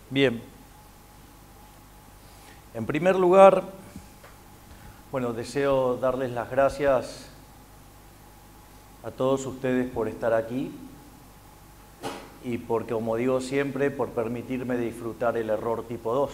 Bien, en primer lugar, bueno, deseo darles las gracias a todos ustedes por estar aquí y porque, como digo siempre, por permitirme disfrutar el error tipo 2.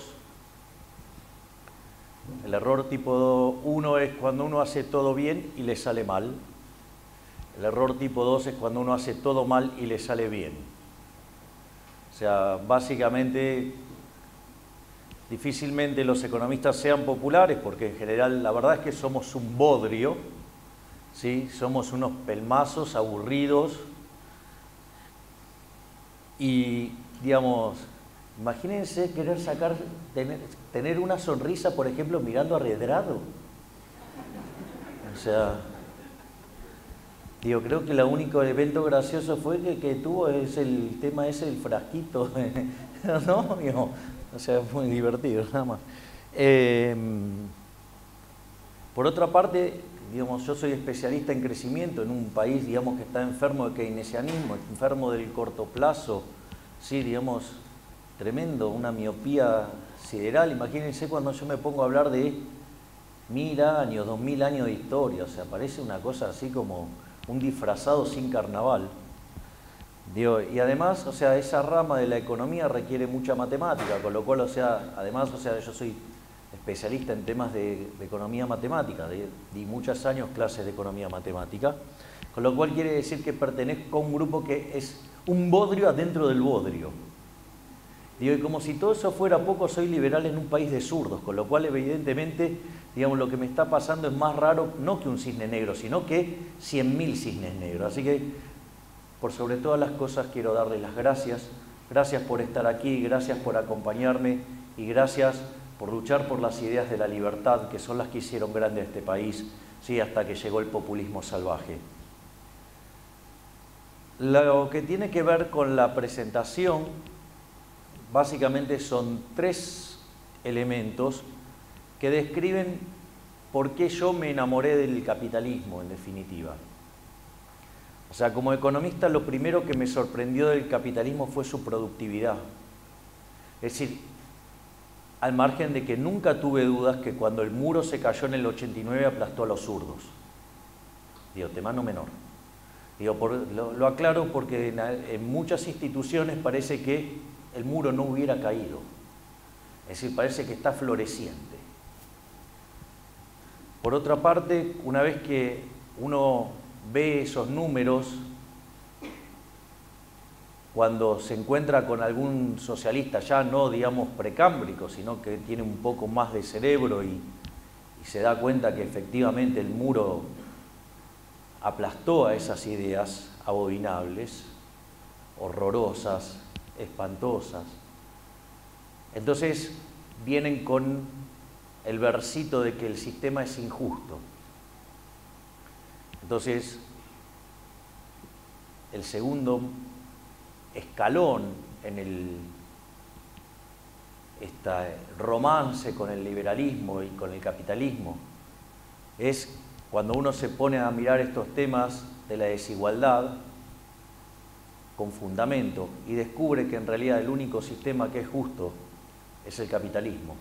El error tipo 1 es cuando uno hace todo bien y le sale mal. El error tipo 2 es cuando uno hace todo mal y le sale bien. O sea, básicamente, difícilmente los economistas sean populares porque en general la verdad es que somos un bodrio, ¿sí? Somos unos pelmazos aburridos y, digamos, imagínense querer tener una sonrisa, por ejemplo, mirando arredrado. O sea, digo, creo que el único evento gracioso fue que tuvo es el tema ese del frasquito, ¿no? Digo, o sea, fue muy divertido, nada más. Por otra parte, digamos, yo soy especialista en crecimiento en un país, digamos, que está enfermo de keynesianismo, enfermo del corto plazo, sí, digamos, tremendo, una miopía sideral. Imagínense cuando yo me pongo a hablar de 1000 años, 2000 años de historia, o sea, parece una cosa así como un disfrazado sin carnaval. Digo, y además, o sea, esa rama de la economía requiere mucha matemática, con lo cual, o sea, además, o sea, yo soy especialista en temas de economía matemática, di muchos años clases de economía matemática, con lo cual quiere decir que pertenezco a un grupo que es un bodrio adentro del bodrio. Digo, y como si todo eso fuera poco, soy liberal en un país de zurdos, con lo cual evidentemente, digamos, lo que me está pasando es más raro, no que un cisne negro, sino que 100.000 cisnes negros. Así que, por sobre todas las cosas, quiero darles las gracias. Gracias por estar aquí, gracias por acompañarme y gracias por luchar por las ideas de la libertad, que son las que hicieron grande a este país, ¿sí? Hasta que llegó el populismo salvaje. Lo que tiene que ver con la presentación, básicamente son 3 elementos que describen por qué yo me enamoré del capitalismo, en definitiva. O sea, como economista, lo primero que me sorprendió del capitalismo fue su productividad. Es decir, al margen de que nunca tuve dudas que cuando el muro se cayó en el 89 aplastó a los zurdos. Digo, tema no menor. Digo, lo aclaro porque en muchas instituciones parece que el muro no hubiera caído. Es decir, parece que está floreciente. Por otra parte, una vez que uno ve esos números, cuando se encuentra con algún socialista, ya no digamos precámbrico, sino que tiene un poco más de cerebro y se da cuenta que efectivamente el muro aplastó a esas ideas abominables, horrorosas, espantosas. Entonces vienen con el versito de que el sistema es injusto. Entonces, el segundo escalón en este romance con el liberalismo y con el capitalismo es cuando uno se pone a mirar estos temas de la desigualdad con fundamento y descubre que en realidad el único sistema que es justo es el capitalismo.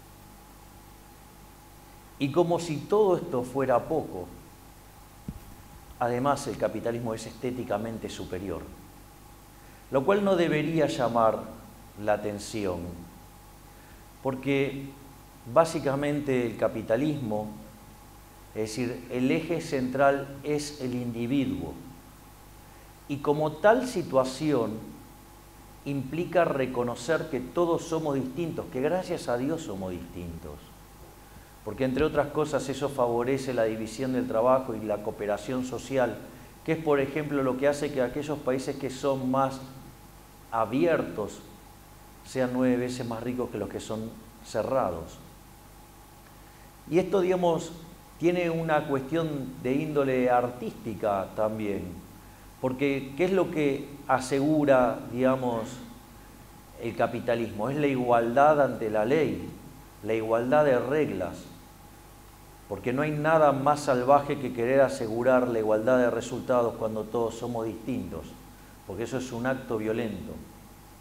Y como si todo esto fuera poco, además el capitalismo es estéticamente superior, lo cual no debería llamar la atención, porque básicamente el capitalismo, es decir, el eje central es el individuo, y como tal situación implica reconocer que todos somos distintos, que gracias a Dios somos distintos, porque entre otras cosas eso favorece la división del trabajo y la cooperación social, que es por ejemplo lo que hace que aquellos países que son más abiertos sean 9 veces más ricos que los que son cerrados. Y esto, digamos, tiene una cuestión de índole artística también, porque ¿qué es lo que asegura, digamos, el capitalismo? Es la igualdad ante la ley, la igualdad de reglas, porque no hay nada más salvaje que querer asegurar la igualdad de resultados cuando todos somos distintos, porque eso es un acto violento.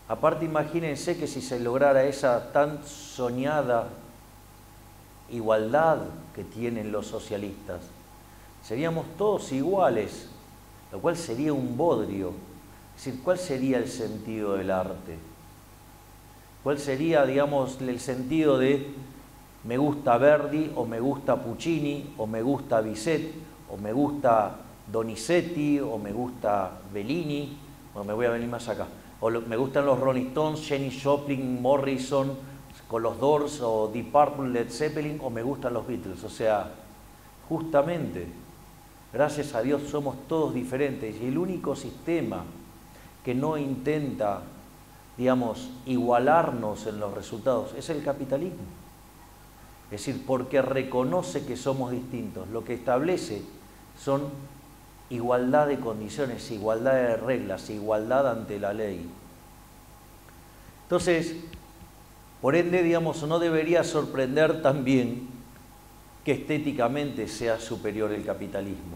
Aparte, imagínense que si se lograra esa tan soñada igualdad que tienen los socialistas, seríamos todos iguales, lo cual sería un bodrio. Es decir, ¿cuál sería el sentido del arte? ¿Cuál sería, digamos, el sentido de me gusta Verdi, o me gusta Puccini, o me gusta Bizet, o me gusta Donizetti, o me gusta Bellini, o me voy a venir más acá, o me gustan los Rolling Stones, Janis Joplin, Morrison, con los Doors, o Deep Purple, Led Zeppelin, o me gustan los Beatles? O sea, justamente, gracias a Dios somos todos diferentes, y el único sistema que no intenta, digamos, igualarnos en los resultados es el capitalismo. Es decir, porque reconoce que somos distintos. Lo que establece son igualdad de condiciones, igualdad de reglas, igualdad ante la ley. Entonces, por ende, digamos, no debería sorprender también que estéticamente sea superior el capitalismo.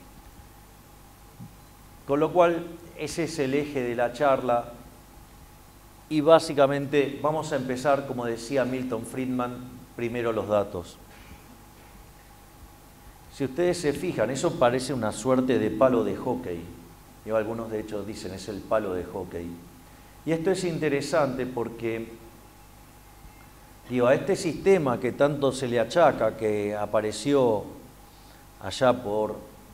Con lo cual, ese es el eje de la charla. Y básicamente vamos a empezar, como decía Milton Friedman, primero los datos. Si ustedes se fijan, eso parece una suerte de palo de hockey. Y algunos de hecho dicen es el palo de hockey. Y esto es interesante porque, digo, a este sistema que tanto se le achaca, que apareció allá por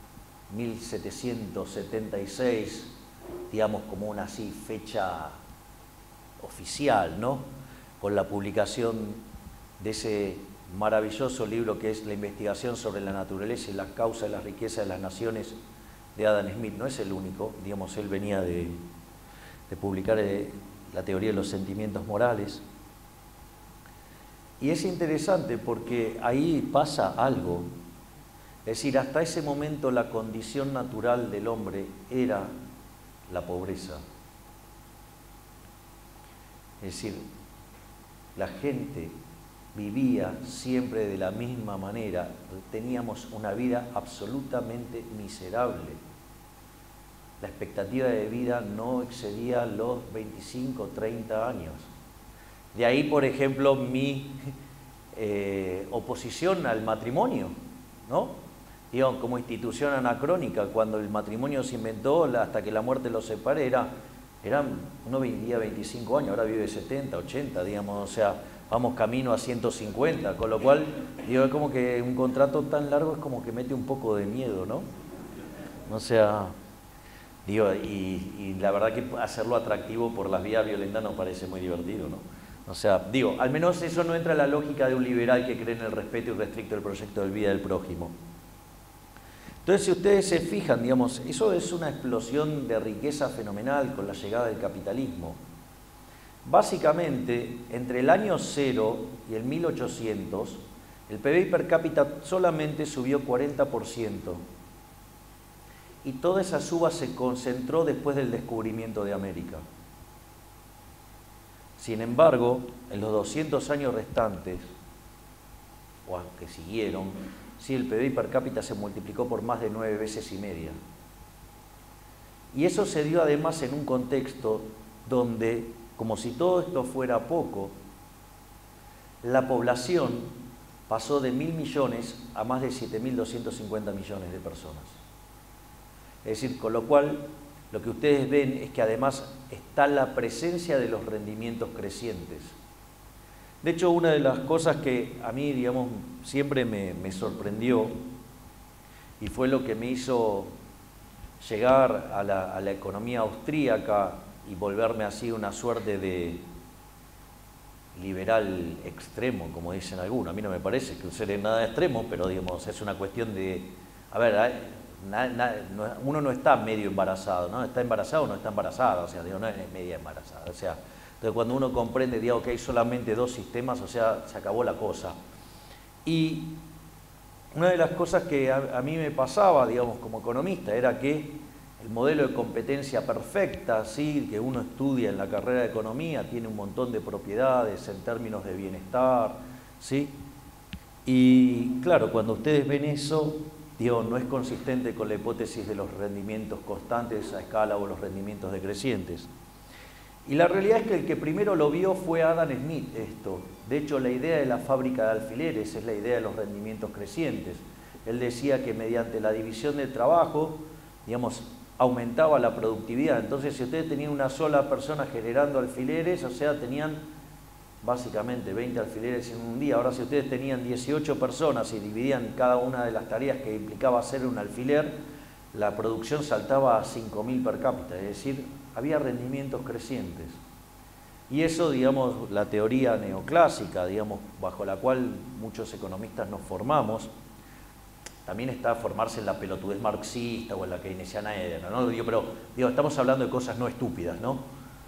1776, digamos como una así fecha oficial, ¿no? Con la publicación de ese maravilloso libro que es La investigación sobre la naturaleza y las causas de la riqueza de las naciones, de Adam Smith. No es el único, digamos, él venía de publicar la teoría de los sentimientos morales. Y es interesante porque ahí pasa algo. Es decir, hasta ese momento la condición natural del hombre era la pobreza. Es decir, la gente vivía siempre de la misma manera, teníamos una vida absolutamente miserable. La expectativa de vida no excedía los 25, 30 años. De ahí, por ejemplo, mi oposición al matrimonio, ¿no? Digamos, como institución anacrónica, cuando el matrimonio se inventó, hasta que la muerte los separe, uno vivía 25 años, ahora vive 70, 80, digamos, o sea, vamos camino a 150, con lo cual, digo, es como que un contrato tan largo es como que mete un poco de miedo, ¿no? O sea, digo, y la verdad que hacerlo atractivo por las vías violentas nos parece muy divertido, ¿no? O sea, digo, al menos eso no entra en la lógica de un liberal que cree en el respeto irrestricto del proyecto de vida del prójimo. Entonces, si ustedes se fijan, digamos, eso es una explosión de riqueza fenomenal con la llegada del capitalismo. Básicamente, entre el año 0 y el 1800, el PBI per cápita solamente subió 40%. Y toda esa suba se concentró después del descubrimiento de América. Sin embargo, en los 200 años restantes, o que siguieron, sí, el PBI per cápita se multiplicó por más de 9 veces y media. Y eso se dio además en un contexto donde, como si todo esto fuera poco, la población pasó de 1.000 millones a más de 7.250 millones de personas. Es decir, con lo cual, lo que ustedes ven es que además está la presencia de los rendimientos crecientes. De hecho, una de las cosas que a mí, digamos, siempre me sorprendió y fue lo que me hizo llegar a la economía austríaca y volverme así una suerte de liberal extremo, como dicen algunos. A mí no me parece que sea nada extremo, pero digamos, es una cuestión de... A ver, uno no está medio embarazado, ¿no? Está embarazado o no está embarazada, o sea, digo, no es media embarazada, o sea... Entonces, cuando uno comprende, digamos, que hay solamente dos sistemas, o sea, se acabó la cosa. Y una de las cosas que a mí me pasaba, digamos, como economista, era que el modelo de competencia perfecta, ¿sí?, que uno estudia en la carrera de economía, tiene un montón de propiedades en términos de bienestar, ¿sí? Y claro, cuando ustedes ven eso, digo, no es consistente con la hipótesis de los rendimientos constantes a escala o los rendimientos decrecientes. Y la realidad es que el que primero lo vio fue Adam Smith esto. De hecho, la idea de la fábrica de alfileres es la idea de los rendimientos crecientes. Él decía que mediante la división del trabajo, digamos, aumentaba la productividad. Entonces, si ustedes tenían una sola persona generando alfileres, o sea, tenían básicamente 20 alfileres en un día. Ahora, si ustedes tenían 18 personas y dividían cada una de las tareas que implicaba hacer un alfiler, la producción saltaba a 5.000 per cápita, es decir, había rendimientos crecientes. Y eso, digamos, la teoría neoclásica, digamos, bajo la cual muchos economistas nos formamos, también está formarse en la pelotudez marxista o en la keynesiana, ¿no? Pero digo, estamos hablando de cosas no estúpidas, ¿no?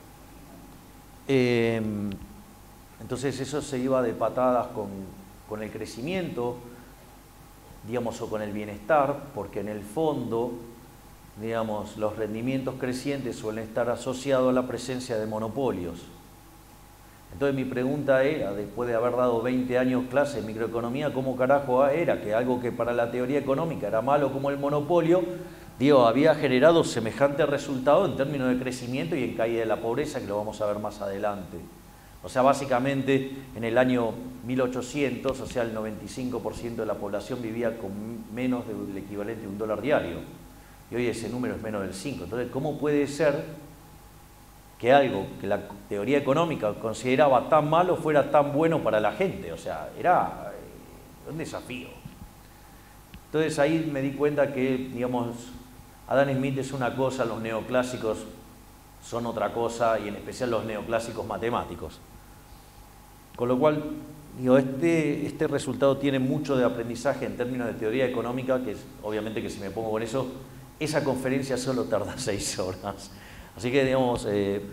Entonces eso se iba de patadas con el crecimiento, digamos, o con el bienestar, porque en el fondo, digamos, los rendimientos crecientes suelen estar asociados a la presencia de monopolios. Entonces mi pregunta era, después de haber dado 20 años clase en microeconomía, ¿cómo carajo era que algo que para la teoría económica era malo como el monopolio, digo, había generado semejante resultado en términos de crecimiento y en caída de la pobreza, que lo vamos a ver más adelante? O sea, básicamente en el año 1800, o sea, el 95% de la población vivía con menos del equivalente a $1 diario. Y hoy ese número es menos del 5. Entonces, ¿cómo puede ser que algo que la teoría económica consideraba tan malo fuera tan bueno para la gente? O sea, era un desafío. Entonces ahí me di cuenta que, digamos, Adam Smith es una cosa, los neoclásicos son otra cosa, y en especial los neoclásicos matemáticos. Con lo cual, digo, este resultado tiene mucho de aprendizaje en términos de teoría económica, que es, obviamente que si me pongo con eso, esa conferencia solo tarda 6 horas. Así que, digamos,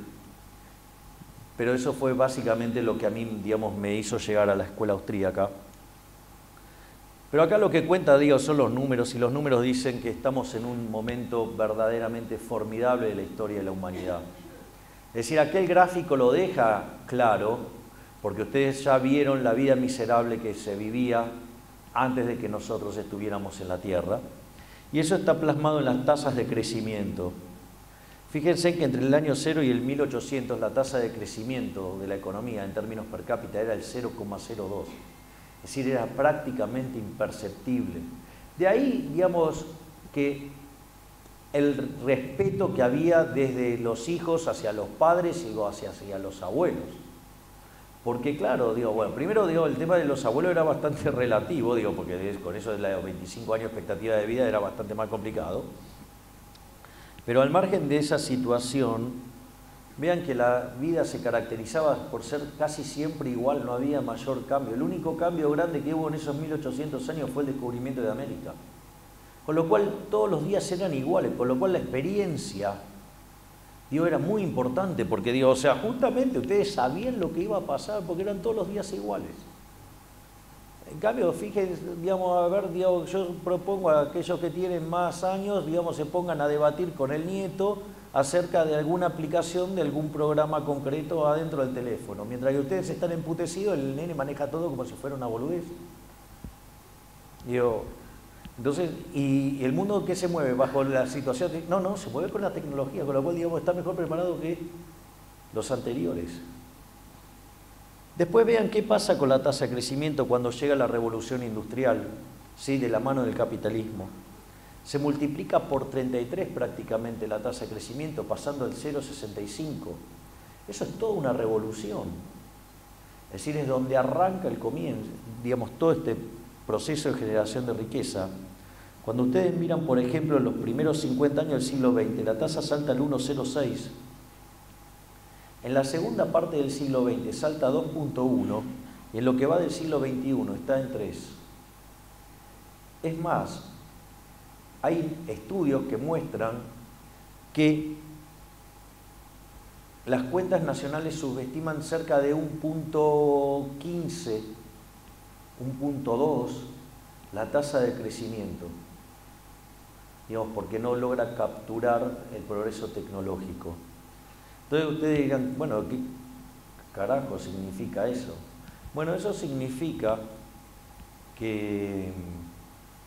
pero eso fue básicamente lo que a mí, digamos, me hizo llegar a la escuela austríaca. Pero acá lo que cuenta, digo, son los números, y los números dicen que estamos en un momento verdaderamente formidable de la historia de la humanidad. Es decir, aquel gráfico lo deja claro, porque ustedes ya vieron la vida miserable que se vivía antes de que nosotros estuviéramos en la Tierra, y eso está plasmado en las tasas de crecimiento. Fíjense que entre el año 0 y el 1800 la tasa de crecimiento de la economía en términos per cápita era el 0,02. Es decir, era prácticamente imperceptible. De ahí, digamos, que el respeto que había desde los hijos hacia los padres y hacia los abuelos. Porque claro, digo, bueno, primero digo, el tema de los abuelos era bastante relativo, digo, porque con eso de los 25 años de expectativa de vida era bastante más complicado. Pero al margen de esa situación, vean que la vida se caracterizaba por ser casi siempre igual, no había mayor cambio. El único cambio grande que hubo en esos 1800 años fue el descubrimiento de América. Con lo cual todos los días eran iguales, con lo cual la experiencia, digo, era muy importante, porque digo, o sea, justamente ustedes sabían lo que iba a pasar porque eran todos los días iguales. En cambio, fíjense, digamos, a ver, digamos, yo propongo a aquellos que tienen más años, digamos, se pongan a debatir con el nieto acerca de alguna aplicación de algún programa concreto adentro del teléfono. Mientras que ustedes están emputecidos, el nene maneja todo como si fuera una boludez. Digo, entonces, ¿y el mundo qué se mueve bajo la situación? No, se mueve con la tecnología, con lo cual, digamos, está mejor preparado que los anteriores. Después vean qué pasa con la tasa de crecimiento cuando llega la revolución industrial, ¿sí?, de la mano del capitalismo. Se multiplica por 33 prácticamente la tasa de crecimiento, pasando del 0,65. Eso es toda una revolución. Es decir, es donde arranca el comienzo, digamos, todo este proceso de generación de riqueza. Cuando ustedes miran, por ejemplo, en los primeros 50 años del siglo XX, la tasa salta al 1,06. En la segunda parte del siglo XX salta a 2,1 y en lo que va del siglo XXI está en 3. Es más, hay estudios que muestran que las cuentas nacionales subestiman cerca de 1,15, 1,2 la tasa de crecimiento, digamos, porque no logra capturar el progreso tecnológico. Entonces ustedes dirán, bueno, ¿qué carajo significa eso? Bueno, eso significa que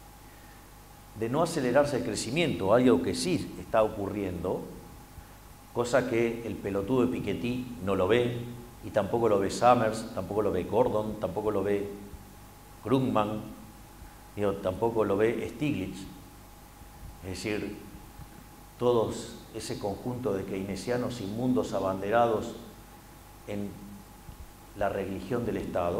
de no acelerarse el crecimiento, algo que sí está ocurriendo, cosa que el pelotudo de Piketty no lo ve, y tampoco lo ve Summers, tampoco lo ve Gordon, tampoco lo ve Krugman, tampoco lo ve Stiglitz. Es decir, todos ese conjunto de keynesianos inmundos abanderados en la religión del Estado,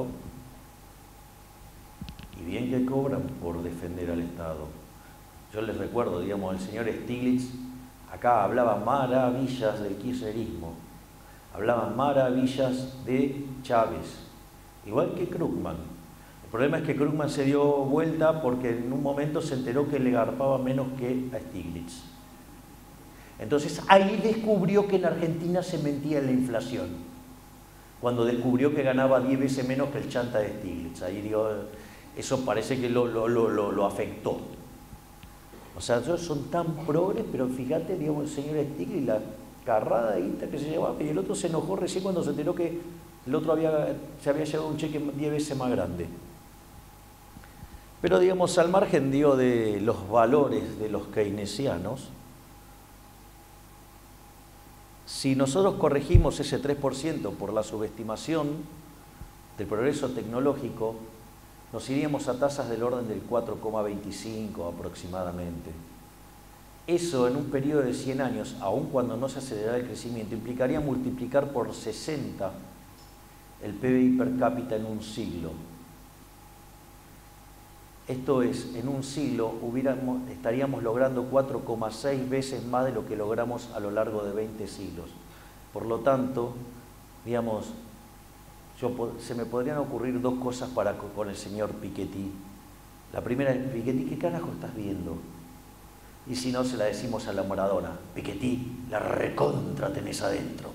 y bien que cobran por defender al Estado. Yo les recuerdo, digamos, el señor Stiglitz acá hablaba maravillas del kirchnerismo, hablaba maravillas de Chávez, igual que Krugman. El problema es que Krugman se dio vuelta porque en un momento se enteró que le garpaba menos que a Stiglitz. Entonces ahí descubrió que en Argentina se mentía en la inflación, cuando descubrió que ganaba 10 veces menos que el chanta de Stiglitz. Ahí digo, eso parece que lo afectó. O sea, ellos son tan progres, pero fíjate, digamos, el señor Stiglitz, la carrada de guita que se llevaba, y el otro se enojó recién cuando se enteró que el otro se había llevado un cheque 10 veces más grande. Pero, digamos, al margen, digo, de los valores de los keynesianos, si nosotros corregimos ese 3% por la subestimación del progreso tecnológico, nos iríamos a tasas del orden del 4,25 aproximadamente. Eso en un periodo de 100 años, aun cuando no se acelerara el crecimiento, implicaría multiplicar por 60 el PBI per cápita en un siglo. Esto es, en un siglo estaríamos logrando 4,6 veces más de lo que logramos a lo largo de 20 siglos. Por lo tanto, digamos, se me podrían ocurrir dos cosas con el señor Piketty. La primera es, Piketty, ¿qué carajo estás viendo? Y si no, se la decimos a la Maradona, Piketty, la recontra tenés adentro.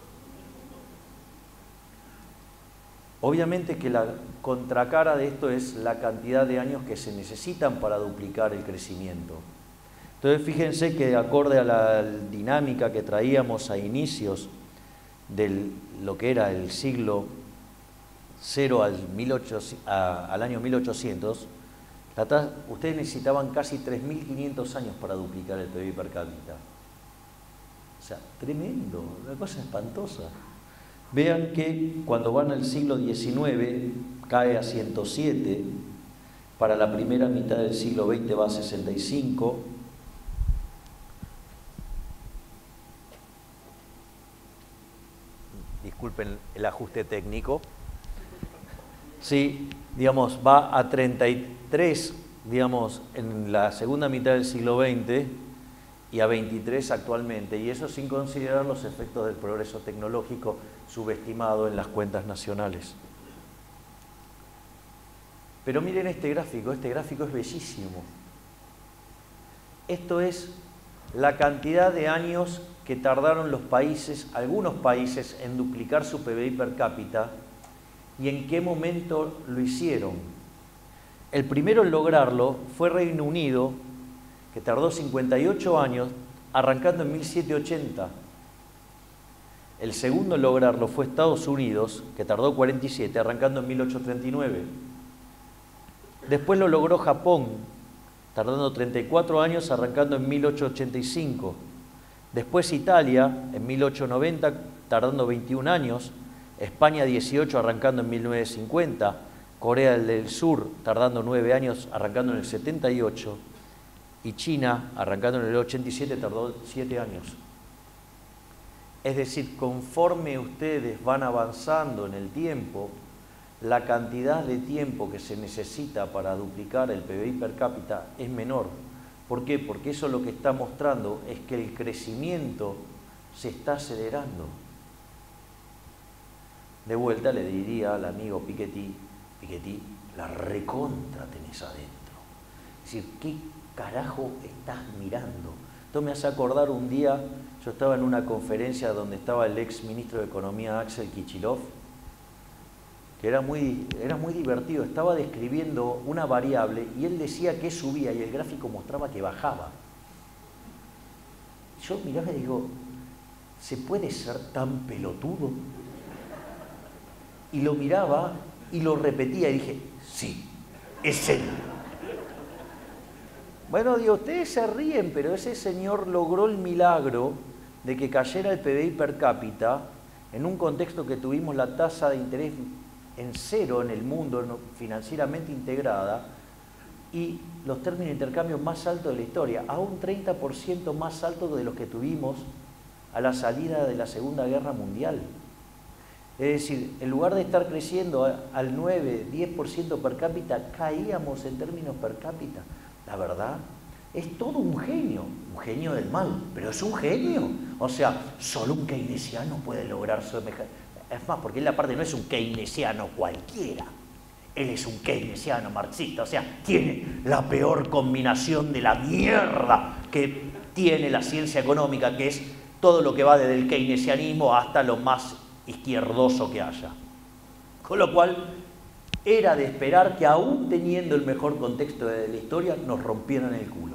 Obviamente que la contracara de esto es la cantidad de años que se necesitan para duplicar el crecimiento. Entonces fíjense que acorde a la dinámica que traíamos a inicios de lo que era el siglo 0 al año 1800, ustedes necesitaban casi 3.500 años para duplicar el PBI per cápita. O sea, tremendo, una cosa espantosa. Vean que cuando van al siglo XIX cae a 107, para la primera mitad del siglo XX va a 65, disculpen el ajuste técnico, sí, digamos, va a 33, digamos, en la segunda mitad del siglo XX y a 23 actualmente, y eso sin considerar los efectos del progreso tecnológico subestimado en las cuentas nacionales. Pero miren este gráfico es bellísimo. Esto es la cantidad de años que tardaron los países, algunos países, en duplicar su PBI per cápita y en qué momento lo hicieron. El primero en lograrlo fue Reino Unido, que tardó 58 años, arrancando en 1780. El segundo en lograrlo fue Estados Unidos, que tardó 47, arrancando en 1839. Después lo logró Japón, tardando 34 años, arrancando en 1885. Después Italia, en 1890, tardando 21 años. España 18, arrancando en 1950. Corea del Sur, tardando 9 años, arrancando en el 78. Y China, arrancando en el 87, tardó 7 años. Es decir, conforme ustedes van avanzando en el tiempo, la cantidad de tiempo que se necesita para duplicar el PBI per cápita es menor. ¿Por qué? Porque eso lo que está mostrando es que el crecimiento se está acelerando. De vuelta le diría al amigo Piketty, Piketty, la recontra tenés adentro. Es decir, ¿qué carajo estás mirando? Esto me hace acordar un día, yo estaba en una conferencia donde estaba el ex ministro de Economía Axel Kicillof, que era muy divertido, estaba describiendo una variable y él decía que subía y el gráfico mostraba que bajaba. Yo miraba y digo, ¿se puede ser tan pelotudo? Y lo miraba y lo repetía y dije, sí, es él. Bueno, digo, ustedes se ríen, pero ese señor logró el milagro de que cayera el PBI per cápita en un contexto que tuvimos la tasa de interés en cero en el mundo, financieramente integrada, y los términos de intercambio más altos de la historia, a un 30% más alto de los que tuvimos a la salida de la Segunda Guerra Mundial. Es decir, en lugar de estar creciendo al 9, 10% per cápita, caíamos en términos per cápita. La verdad, es todo un genio del mal, pero es un genio. O sea, solo un keynesiano puede lograr semejante. Es más, porque él aparte no es un keynesiano cualquiera. Él es un keynesiano marxista, o sea, tiene la peor combinación de la mierda que tiene la ciencia económica, que es todo lo que va desde el keynesianismo hasta lo más izquierdoso que haya. Con lo cual, era de esperar que aún teniendo el mejor contexto de la historia, nos rompieran el culo.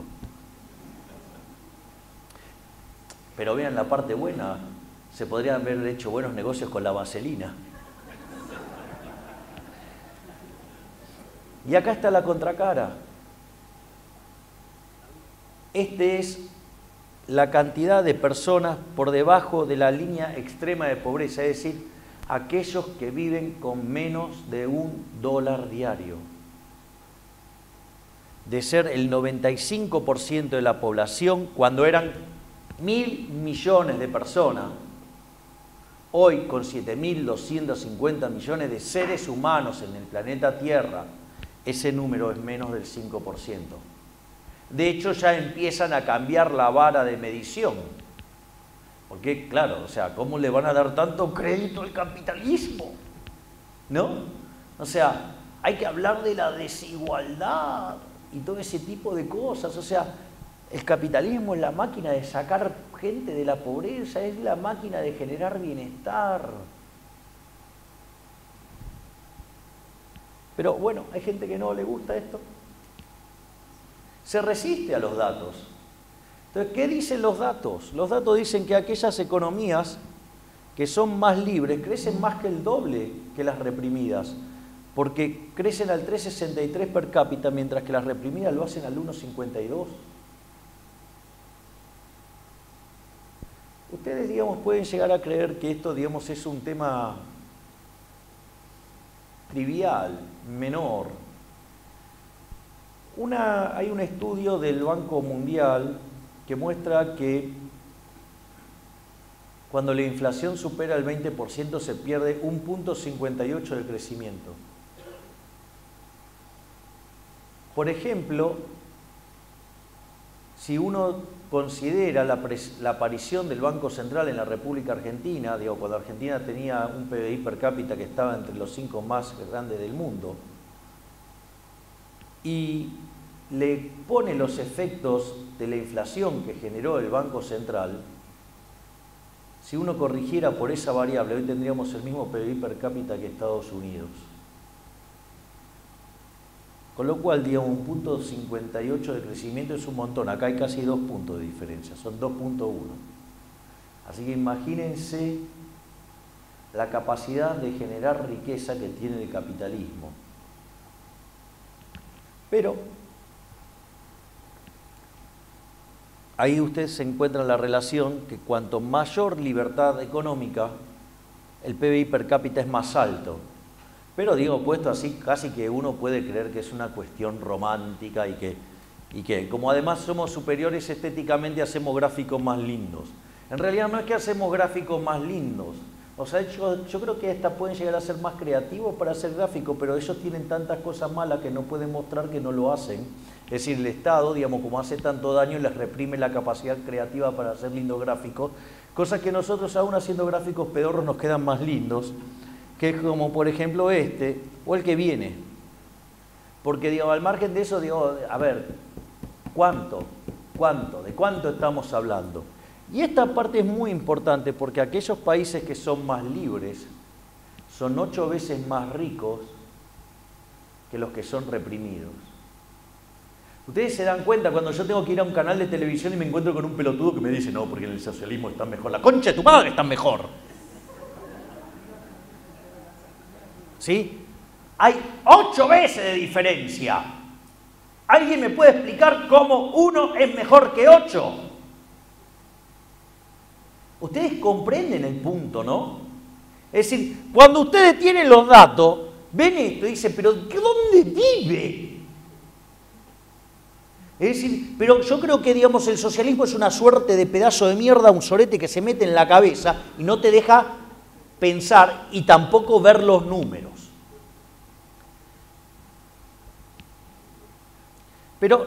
Pero vean la parte buena, se podrían haber hecho buenos negocios con la vaselina. Y acá está la contracara. Este es la cantidad de personas por debajo de la línea extrema de pobreza, es decir, aquellos que viven con menos de $1 diario. De ser el 95% de la población cuando eran 1.000 millones de personas, hoy con 7.250 millones de seres humanos en el planeta Tierra, ese número es menos del 5%. De hecho, ya empiezan a cambiar la vara de medición. Porque, claro, o sea, ¿cómo le van a dar tanto crédito al capitalismo? ¿No? O sea, hay que hablar de la desigualdad y todo ese tipo de cosas. O sea, el capitalismo es la máquina de sacar gente de la pobreza, es la máquina de generar bienestar. Pero bueno, hay gente que no le gusta esto. Se resiste a los datos. Entonces, ¿qué dicen los datos? Los datos dicen que aquellas economías que son más libres crecen más que el doble que las reprimidas, porque crecen al 3,63 per cápita, mientras que las reprimidas lo hacen al 1,52. Ustedes, digamos, pueden llegar a creer que esto, digamos, es un tema trivial, menor. Hay un estudio del Banco Mundial que muestra que cuando la inflación supera el 20% se pierde 1,58 del crecimiento. Por ejemplo, si uno considera la aparición del Banco Central en la República Argentina, digo, cuando Argentina tenía un PBI per cápita que estaba entre los 5 más grandes del mundo, y le pone los efectos de la inflación que generó el Banco Central, si uno corrigiera por esa variable, hoy tendríamos el mismo PBI per cápita que Estados Unidos. Con lo cual, digamos, 1,58 de crecimiento es un montón. Acá hay casi 2 puntos de diferencia, son 2,1. Así que imagínense la capacidad de generar riqueza que tiene el capitalismo. Pero ahí ustedes se encuentran la relación que cuanto mayor libertad económica, el PBI per cápita es más alto. Pero digo, puesto así, casi que uno puede creer que es una cuestión romántica y que como además somos superiores estéticamente, hacemos gráficos más lindos. En realidad no es que hacemos gráficos más lindos. O sea, yo creo que hasta pueden llegar a ser más creativos para hacer gráficos, pero ellos tienen tantas cosas malas que no pueden mostrar que no lo hacen. Es decir, el Estado, digamos, como hace tanto daño, les reprime la capacidad creativa para hacer lindos gráficos, cosas que nosotros aún haciendo gráficos pedorros nos quedan más lindos, que es como por ejemplo este, o el que viene. Porque digo, al margen de eso, digo, a ver, ¿de cuánto estamos hablando? Y esta parte es muy importante porque aquellos países que son más libres son 8 veces más ricos que los que son reprimidos. Ustedes se dan cuenta cuando yo tengo que ir a un canal de televisión y me encuentro con un pelotudo que me dice, no, porque en el socialismo está mejor. La concha de tu madre está mejor. ¿Sí? Hay 8 veces de diferencia. ¿Alguien me puede explicar cómo 1 es mejor que 8? Ustedes comprenden el punto, ¿no? Es decir, cuando ustedes tienen los datos, ven esto y dicen, pero ¿dónde vive? Es decir, pero yo creo que, digamos, el socialismo es una suerte de pedazo de mierda, un sorete que se mete en la cabeza y no te deja pensar y tampoco ver los números. Pero,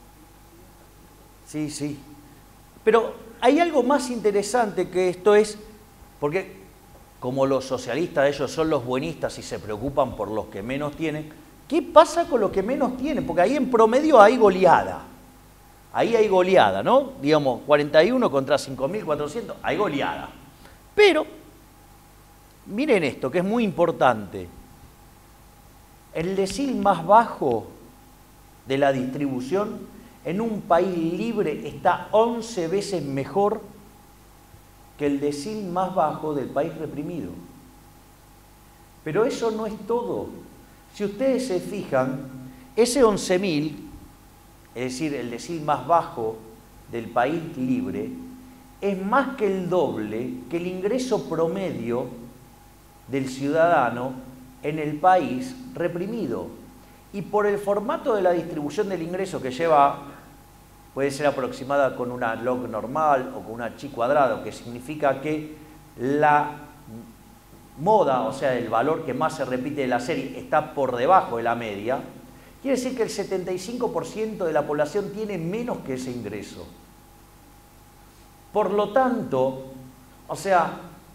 sí, pero hay algo más interesante que esto es, porque como los socialistas, ellos son los buenistas y se preocupan por los que menos tienen, ¿qué pasa con los que menos tienen? Porque ahí en promedio hay goleada. Ahí hay goleada, ¿no? Digamos, 41 contra 5.400, hay goleada. Pero, miren esto, que es muy importante. El decil más bajo de la distribución en un país libre está 11 veces mejor que el decil más bajo del país reprimido. Pero eso no es todo. Si ustedes se fijan, ese 11.000, es decir, el decil más bajo del país libre, es más que el doble que el ingreso promedio del ciudadano en el país reprimido. Y por el formato de la distribución del ingreso que lleva, puede ser aproximada con una log normal o con una chi cuadrado, que significa que la moda, o sea, el valor que más se repite de la serie, está por debajo de la media, quiere decir que el 75% de la población tiene menos que ese ingreso. Por lo tanto, o sea,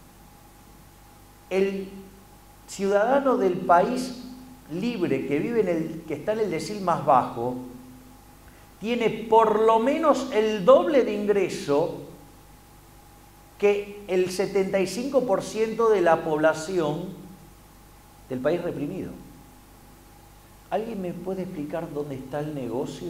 el ciudadano del país libre que vive que está en el decil más bajo, tiene por lo menos el doble de ingreso que el 75% de la población del país reprimido. ¿Alguien me puede explicar dónde está el negocio?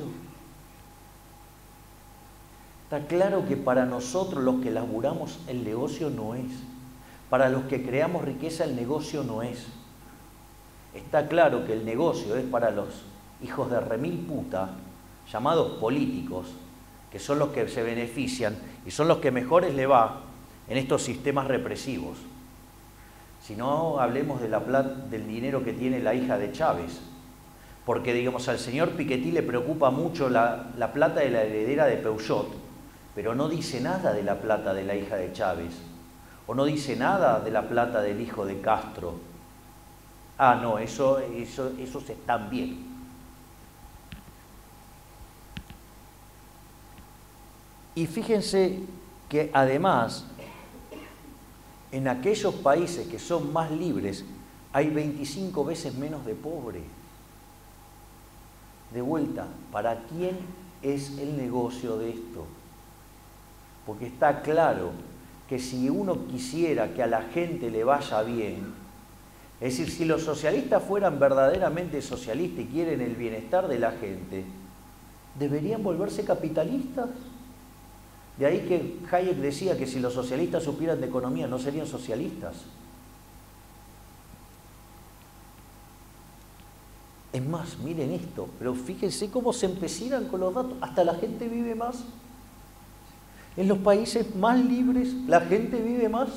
Está claro que para nosotros los que laburamos el negocio no es. Para los que creamos riqueza el negocio no es. Está claro que el negocio es para los hijos de remil puta, llamados políticos, que son los que se benefician y son los que mejores le va en estos sistemas represivos. Si no, hablemos de del dinero que tiene la hija de Chávez, porque, digamos, al señor Piketty le preocupa mucho la plata de la heredera de Peugeot, pero no dice nada de la plata de la hija de Chávez, o no dice nada de la plata del hijo de Castro. Ah, no, esos están bien. Y fíjense que además, en aquellos países que son más libres, hay 25 veces menos de pobres. De vuelta, ¿para quién es el negocio de esto? Porque está claro que si uno quisiera que a la gente le vaya bien, es decir, si los socialistas fueran verdaderamente socialistas y quieren el bienestar de la gente, ¿deberían volverse capitalistas? De ahí que Hayek decía que si los socialistas supieran de economía no serían socialistas. Es más, miren esto, pero fíjense cómo se empecinan con los datos. Hasta la gente vive más. En los países más libres, la gente vive más.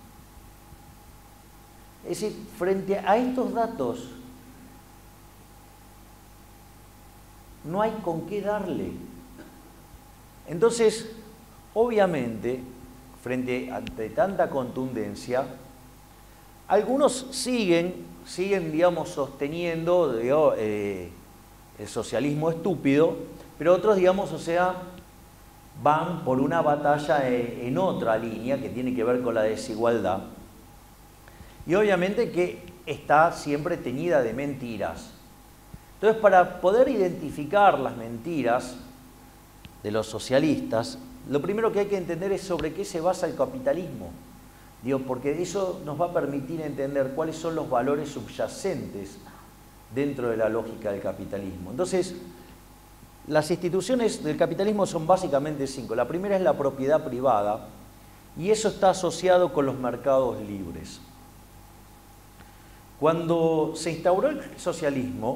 Es decir, frente a estos datos, no hay con qué darle. Entonces, obviamente, ante tanta contundencia, algunos siguen, digamos, sosteniendo el socialismo estúpido, pero otros, digamos, o sea, van por una batalla en otra línea que tiene que ver con la desigualdad. Y obviamente que está siempre teñida de mentiras. Entonces, para poder identificar las mentiras de los socialistas, lo primero que hay que entender es sobre qué se basa el capitalismo. Digo, porque eso nos va a permitir entender cuáles son los valores subyacentes dentro de la lógica del capitalismo. Entonces, las instituciones del capitalismo son básicamente 5. La primera es la propiedad privada, y eso está asociado con los mercados libres. Cuando se instauró el socialismo,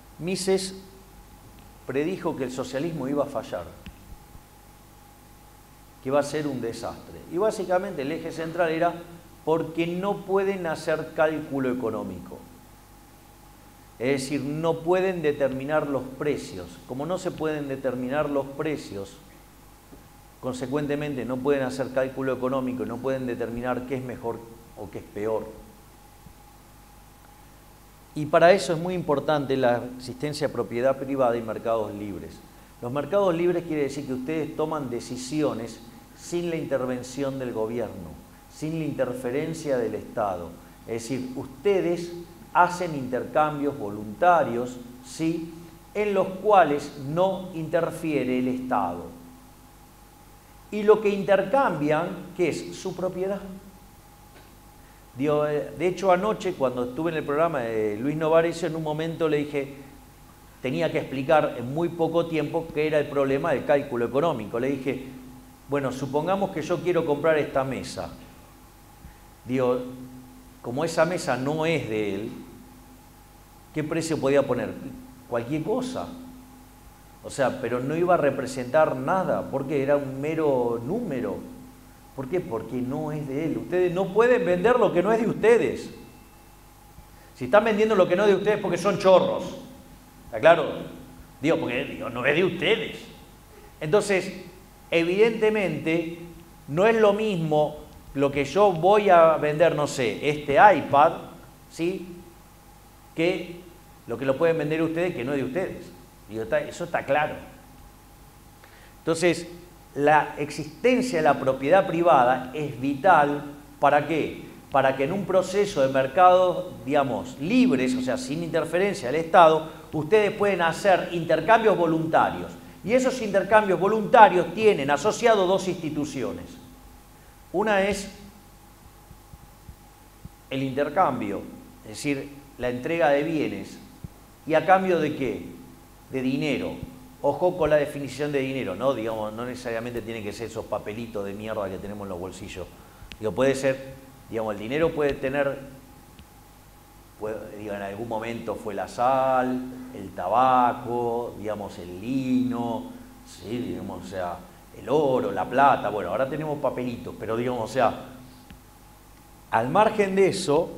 Mises predijo que el socialismo iba a fallar. que va a ser un desastre. Y básicamente el eje central era porque no pueden hacer cálculo económico. Es decir, no pueden determinar los precios. Como no se pueden determinar los precios, consecuentemente no pueden hacer cálculo económico y no pueden determinar qué es mejor o qué es peor. Y para eso es muy importante la existencia de propiedad privada y mercados libres. Los mercados libres quiere decir que ustedes toman decisiones sin la intervención del gobierno, sin la interferencia del Estado. Es decir, ustedes hacen intercambios voluntarios, ¿sí?, en los cuales no interfiere el Estado. Y lo que intercambian, ¿qué es? Su propiedad. De hecho, anoche, cuando estuve en el programa de Luis Novarecio, en un momento le dije, tenía que explicar en muy poco tiempo qué era el problema del cálculo económico. Le dije, bueno, supongamos que yo quiero comprar esta mesa. Digo, como esa mesa no es de él, ¿qué precio podía poner? Cualquier cosa. O sea, pero no iba a representar nada, porque era un mero número. ¿Por qué? Porque no es de él. Ustedes no pueden vender lo que no es de ustedes. Si están vendiendo lo que no es de ustedes porque son chorros. ¿Está claro? Porque no es de ustedes. Entonces, evidentemente, no es lo mismo lo que yo voy a vender, no sé, este iPad, ¿sí?, que lo que lo pueden vender ustedes que no es de ustedes. Eso está claro. Entonces, la existencia de la propiedad privada es vital. ¿Para qué? Para que en un proceso de mercados, digamos, libres, o sea, sin interferencia del Estado, ustedes pueden hacer intercambios voluntarios. Y esos intercambios voluntarios tienen asociado dos instituciones. Una es el intercambio, es decir, la entrega de bienes. ¿Y a cambio de qué? De dinero. Ojo con la definición de dinero, ¿no? Digamos, no necesariamente tienen que ser esos papelitos de mierda que tenemos en los bolsillos. Puede ser, digamos, el dinero puede tener, en algún momento fue la sal, el tabaco, digamos, el lino, ¿sí?, digamos, o sea, el oro, la plata. Bueno, ahora tenemos papelitos, pero digamos, o sea, al margen de eso,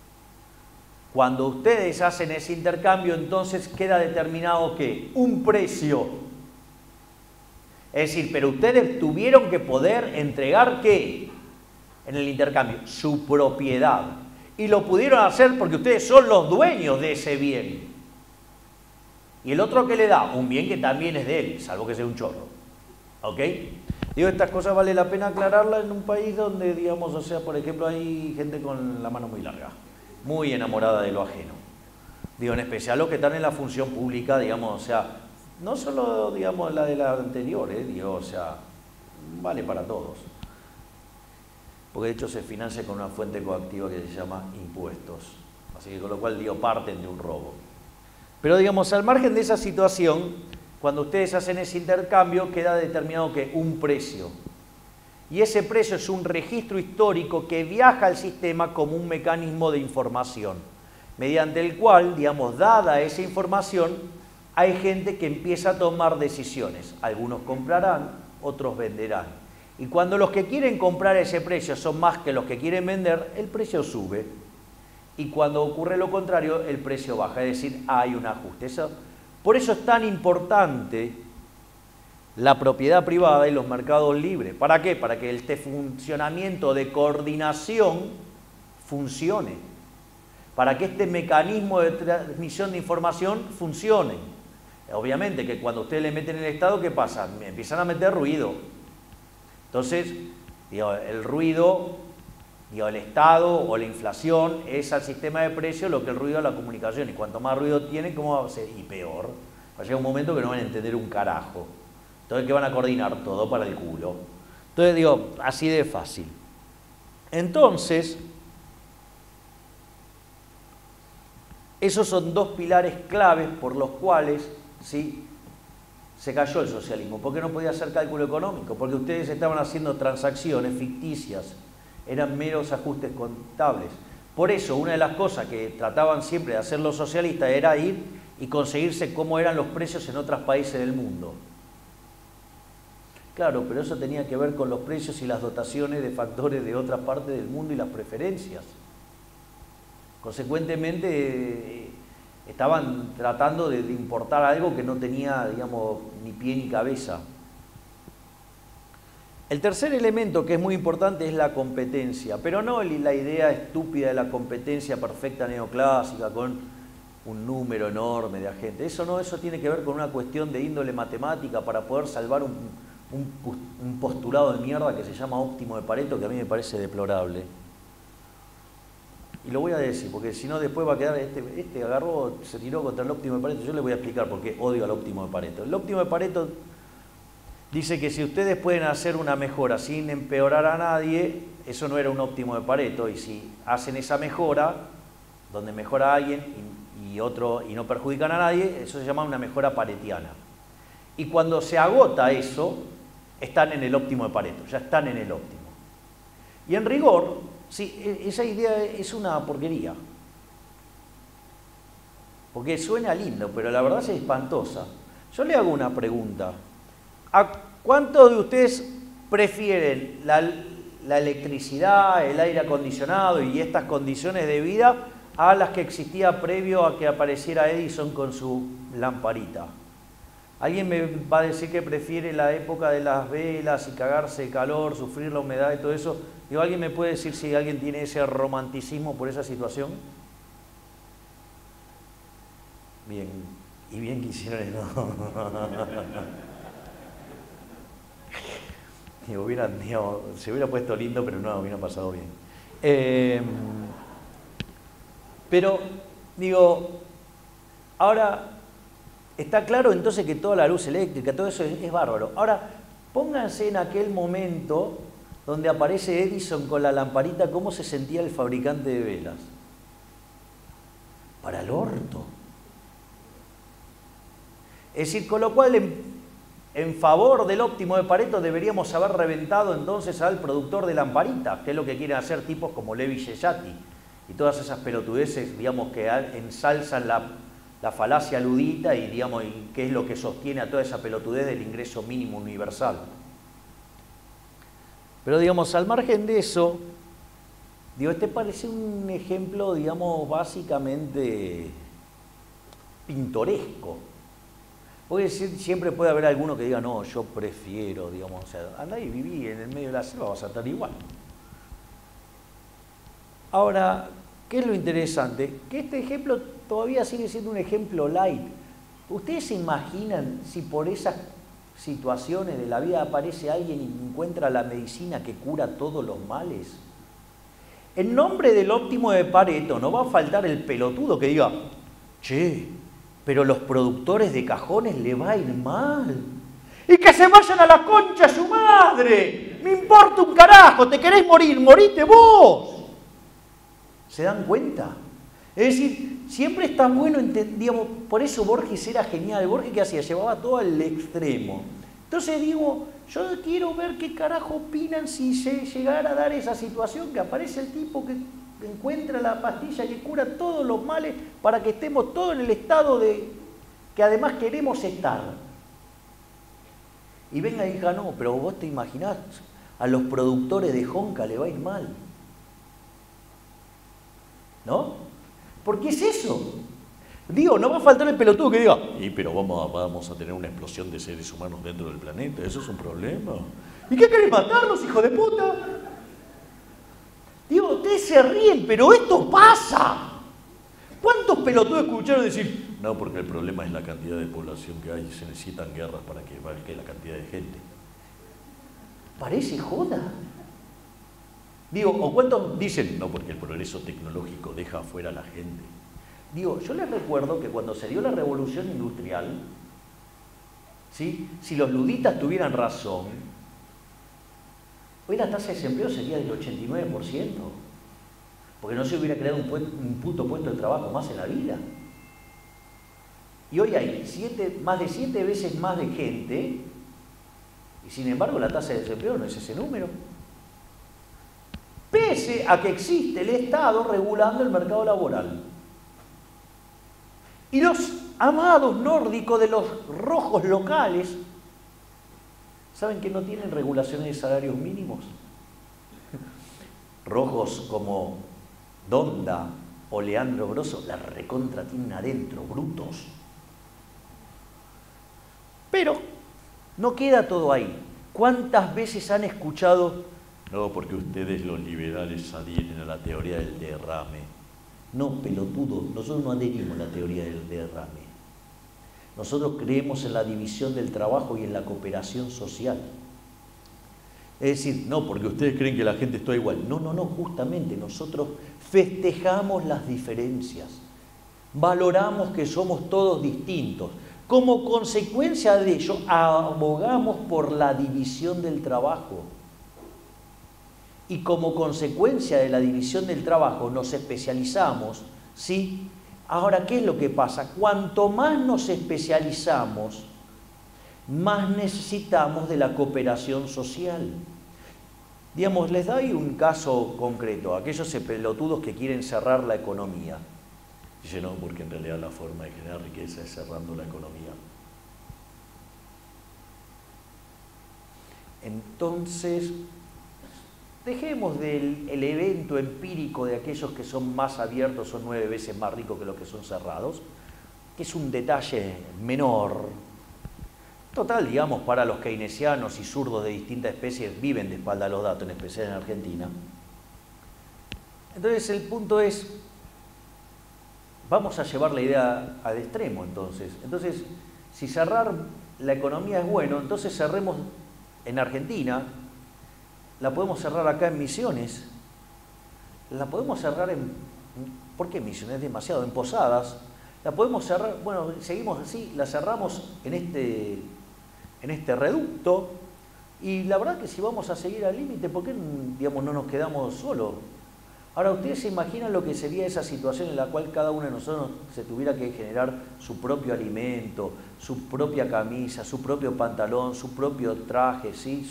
cuando ustedes hacen ese intercambio, entonces queda determinado que un precio. Es decir, pero ustedes tuvieron que poder entregar ¿qué? En el intercambio, su propiedad. Y lo pudieron hacer porque ustedes son los dueños de ese bien. Y el otro que le da, un bien que también es de él, salvo que sea un chorro. ¿Ok? Estas cosas vale la pena aclararlas en un país donde, digamos, o sea, por ejemplo, hay gente con la mano muy larga, muy enamorada de lo ajeno. En especial los que están en la función pública, digamos, o sea, no solo, digamos, la de la anterior, o sea, vale para todos. Porque de hecho se financia con una fuente coactiva que se llama impuestos. Así que con lo cual, parten de un robo. Pero, digamos, al margen de esa situación, cuando ustedes hacen ese intercambio, queda determinado que un precio. Y ese precio es un registro histórico que viaja al sistema como un mecanismo de información, mediante el cual, digamos, dada esa información, hay gente que empieza a tomar decisiones. Algunos comprarán, otros venderán. Y cuando los que quieren comprar ese precio son más que los que quieren vender, el precio sube. Y cuando ocurre lo contrario, el precio baja. Es decir, hay un ajuste. Por eso es tan importante la propiedad privada y los mercados libres. ¿Para qué? Para que este funcionamiento de coordinación funcione. Para que este mecanismo de transmisión de información funcione. Obviamente que cuando ustedes le meten el Estado, ¿qué pasa? Empiezan a meter ruido. Entonces, el ruido, el Estado o la inflación es al sistema de precios lo que el ruido a la comunicación. Y cuanto más ruido tiene, ¿cómo va a ser? Y peor. Va a llegar un momento que no van a entender un carajo. Entonces, ¿qué van a coordinar? Todo para el culo. Entonces, así de fácil. Entonces, esos son dos pilares claves por los cuales, ¿sí?, se cayó el socialismo. ¿Por qué no podía hacer cálculo económico? Porque ustedes estaban haciendo transacciones ficticias, eran meros ajustes contables. Por eso, una de las cosas que trataban siempre de hacer los socialistas era ir y conseguirse cómo eran los precios en otros países del mundo. Claro, pero eso tenía que ver con los precios y las dotaciones de factores de otras partes del mundo y las preferencias. Consecuentemente, estaban tratando de importar algo que no tenía, digamos, ni pie ni cabeza. El tercer elemento que es muy importante es la competencia, pero no la idea estúpida de la competencia perfecta neoclásica con un número enorme de agentes. Eso no, eso tiene que ver con una cuestión de índole matemática para poder salvar un postulado de mierda que se llama óptimo de Pareto, que a mí me parece deplorable. Y lo voy a decir, porque si no después va a quedar, este agarró, se tiró contra el óptimo de Pareto. Yo le voy a explicar por qué odio al óptimo de Pareto. El óptimo de Pareto dice que si ustedes pueden hacer una mejora sin empeorar a nadie, eso no era un óptimo de Pareto, y si hacen esa mejora, donde mejora a alguien y no perjudican a nadie, eso se llama una mejora paretiana. Y cuando se agota eso, están en el óptimo de Pareto, ya están en el óptimo. Y en rigor, sí, esa idea es una porquería. Porque suena lindo, pero la verdad es espantosa. Yo le hago una pregunta. ¿A cuántos de ustedes prefieren la electricidad, el aire acondicionado y estas condiciones de vida a las que existía previo a que apareciera Edison con su lamparita? ¿Alguien me va a decir que prefiere la época de las velas y cagarse de calor, sufrir la humedad y todo eso? Digo, ¿alguien me puede decir si alguien tiene ese romanticismo por esa situación? Bien, y bien quisieron, no. Digo, se hubiera puesto lindo, pero no, hubiera pasado bien. Pero, digo, ahora está claro entonces que toda la luz eléctrica, todo eso es bárbaro. Ahora, pónganse en aquel momento donde aparece Edison con la lamparita, ¿cómo se sentía el fabricante de velas? Para el orto. Es decir, con lo cual, en favor del óptimo de Pareto deberíamos haber reventado entonces al productor de lamparitas, que es lo que quieren hacer tipos como Levi Yeyati y todas esas pelotudeces, digamos, que ensalzan la falacia ludita y, digamos, qué es lo que sostiene a toda esa pelotudez del ingreso mínimo universal. Pero, digamos, al margen de eso, digo, este parece un ejemplo, digamos, básicamente pintoresco. Porque siempre puede haber alguno que diga, no, yo prefiero, digamos, o sea, andá y viví en el medio de la selva, vas a estar igual. Ahora, ¿qué es lo interesante? Que este ejemplo todavía sigue siendo un ejemplo light. ¿Ustedes se imaginan si por esas situaciones de la vida aparece alguien y encuentra la medicina que cura todos los males? En nombre del óptimo de Pareto no va a faltar el pelotudo que diga, che, pero los productores de cajones le va a ir mal. ¡Y que se vayan a la concha de su madre! ¡Me importa un carajo! ¿Te querés morir? ¡Morite vos! ¿Se dan cuenta? Es decir, siempre está bueno, digamos, por eso Borges era genial. Borges, ¿qué hacía? Llevaba todo al extremo. Entonces digo, yo quiero ver qué carajo opinan si se llegara a dar esa situación, que aparece el tipo que encuentra la pastilla que cura todos los males para que estemos todos en el estado de que además queremos estar. Y venga y diga, no, pero vos te imaginás, a los productores de Honka le va a ir mal. ¿No? ¿Por qué es eso? Digo, no va a faltar el pelotudo que diga, pero vamos a tener una explosión de seres humanos dentro del planeta, eso es un problema. ¿Y qué querés matarlos, hijo de puta? Digo, ustedes se ríen, pero esto pasa. ¿Cuántos pelotudos escucharon decir, no, porque el problema es la cantidad de población que hay, se necesitan guerras para que valga la cantidad de gente? Parece joda. Digo, ¿o cuántos dicen, no, porque el progreso tecnológico deja afuera a la gente? Digo, yo les recuerdo que cuando se dio la revolución industrial, ¿sí? Si los luditas tuvieran razón, hoy la tasa de desempleo sería del 89%, porque no se hubiera creado un puto puesto de trabajo más en la vida. Y hoy hay más de 7 veces más de gente, y sin embargo la tasa de desempleo no es ese número. Pese a que existe el Estado regulando el mercado laboral. Y los amados nórdicos de los rojos locales ¿Saben que no tienen regulaciones de salarios mínimos? Rojos como Donda o Leandro Grosso la recontra tienen adentro, brutos. Pero no queda todo ahí. ¿Cuántas veces han escuchado? No, porque ustedes los liberales adhieren a la teoría del derrame. No, pelotudo, nosotros no adherimos a la teoría del derrame. Nosotros creemos en la división del trabajo y en la cooperación social. Es decir, no, porque ustedes creen que la gente está igual. No, justamente nosotros festejamos las diferencias. Valoramos que somos todos distintos. Como consecuencia de ello, abogamos por la división del trabajo. Y como consecuencia de la división del trabajo nos especializamos, ¿sí? Ahora, ¿qué es lo que pasa? Cuanto más nos especializamos, más necesitamos de la cooperación social. Digamos, les doy un caso concreto, aquellos pelotudos que quieren cerrar la economía. Dice, no, porque en realidad la forma de generar riqueza es cerrando la economía. Entonces, dejemos el evento empírico de aquellos que son más abiertos, son 9 veces más ricos que los que son cerrados, que es un detalle menor. Total, digamos, para los keynesianos y zurdos de distintas especies viven de espalda a los datos, en especial en Argentina. Entonces el punto es, vamos a llevar la idea al extremo entonces. Entonces, si cerrar la economía es bueno, entonces cerremos en Argentina, la podemos cerrar acá en Misiones, la podemos cerrar en... ¿Por qué Misiones? Es demasiado, en Posadas. La podemos cerrar, bueno, seguimos así, la cerramos en este reducto, y la verdad que si vamos a seguir al límite, ¿por qué, digamos, no nos quedamos solos? Ahora, ¿ustedes se imaginan lo que sería esa situación en la cual cada uno de nosotros se tuviera que generar su propio alimento, su propia camisa, su propio pantalón, su propio traje, ¿sí?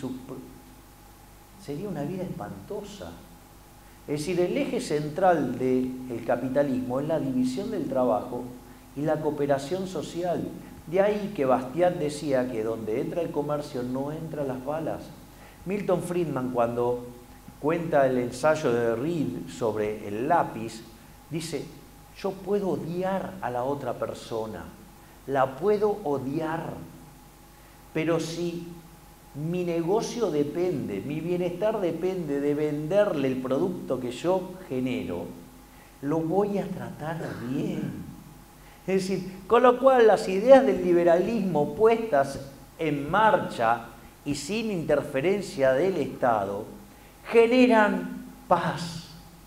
Sería una vida espantosa. Es decir, el eje central del capitalismo es la división del trabajo y la cooperación social. De ahí que Bastiat decía que donde entra el comercio no entran las balas. Milton Friedman, cuando cuenta el ensayo de Reed sobre el lápiz, dice, yo puedo odiar a la otra persona, la puedo odiar, pero si mi negocio depende, mi bienestar depende de venderle el producto que yo genero, lo voy a tratar bien. Es decir, con lo cual las ideas del liberalismo puestas en marcha y sin interferencia del Estado generan paz.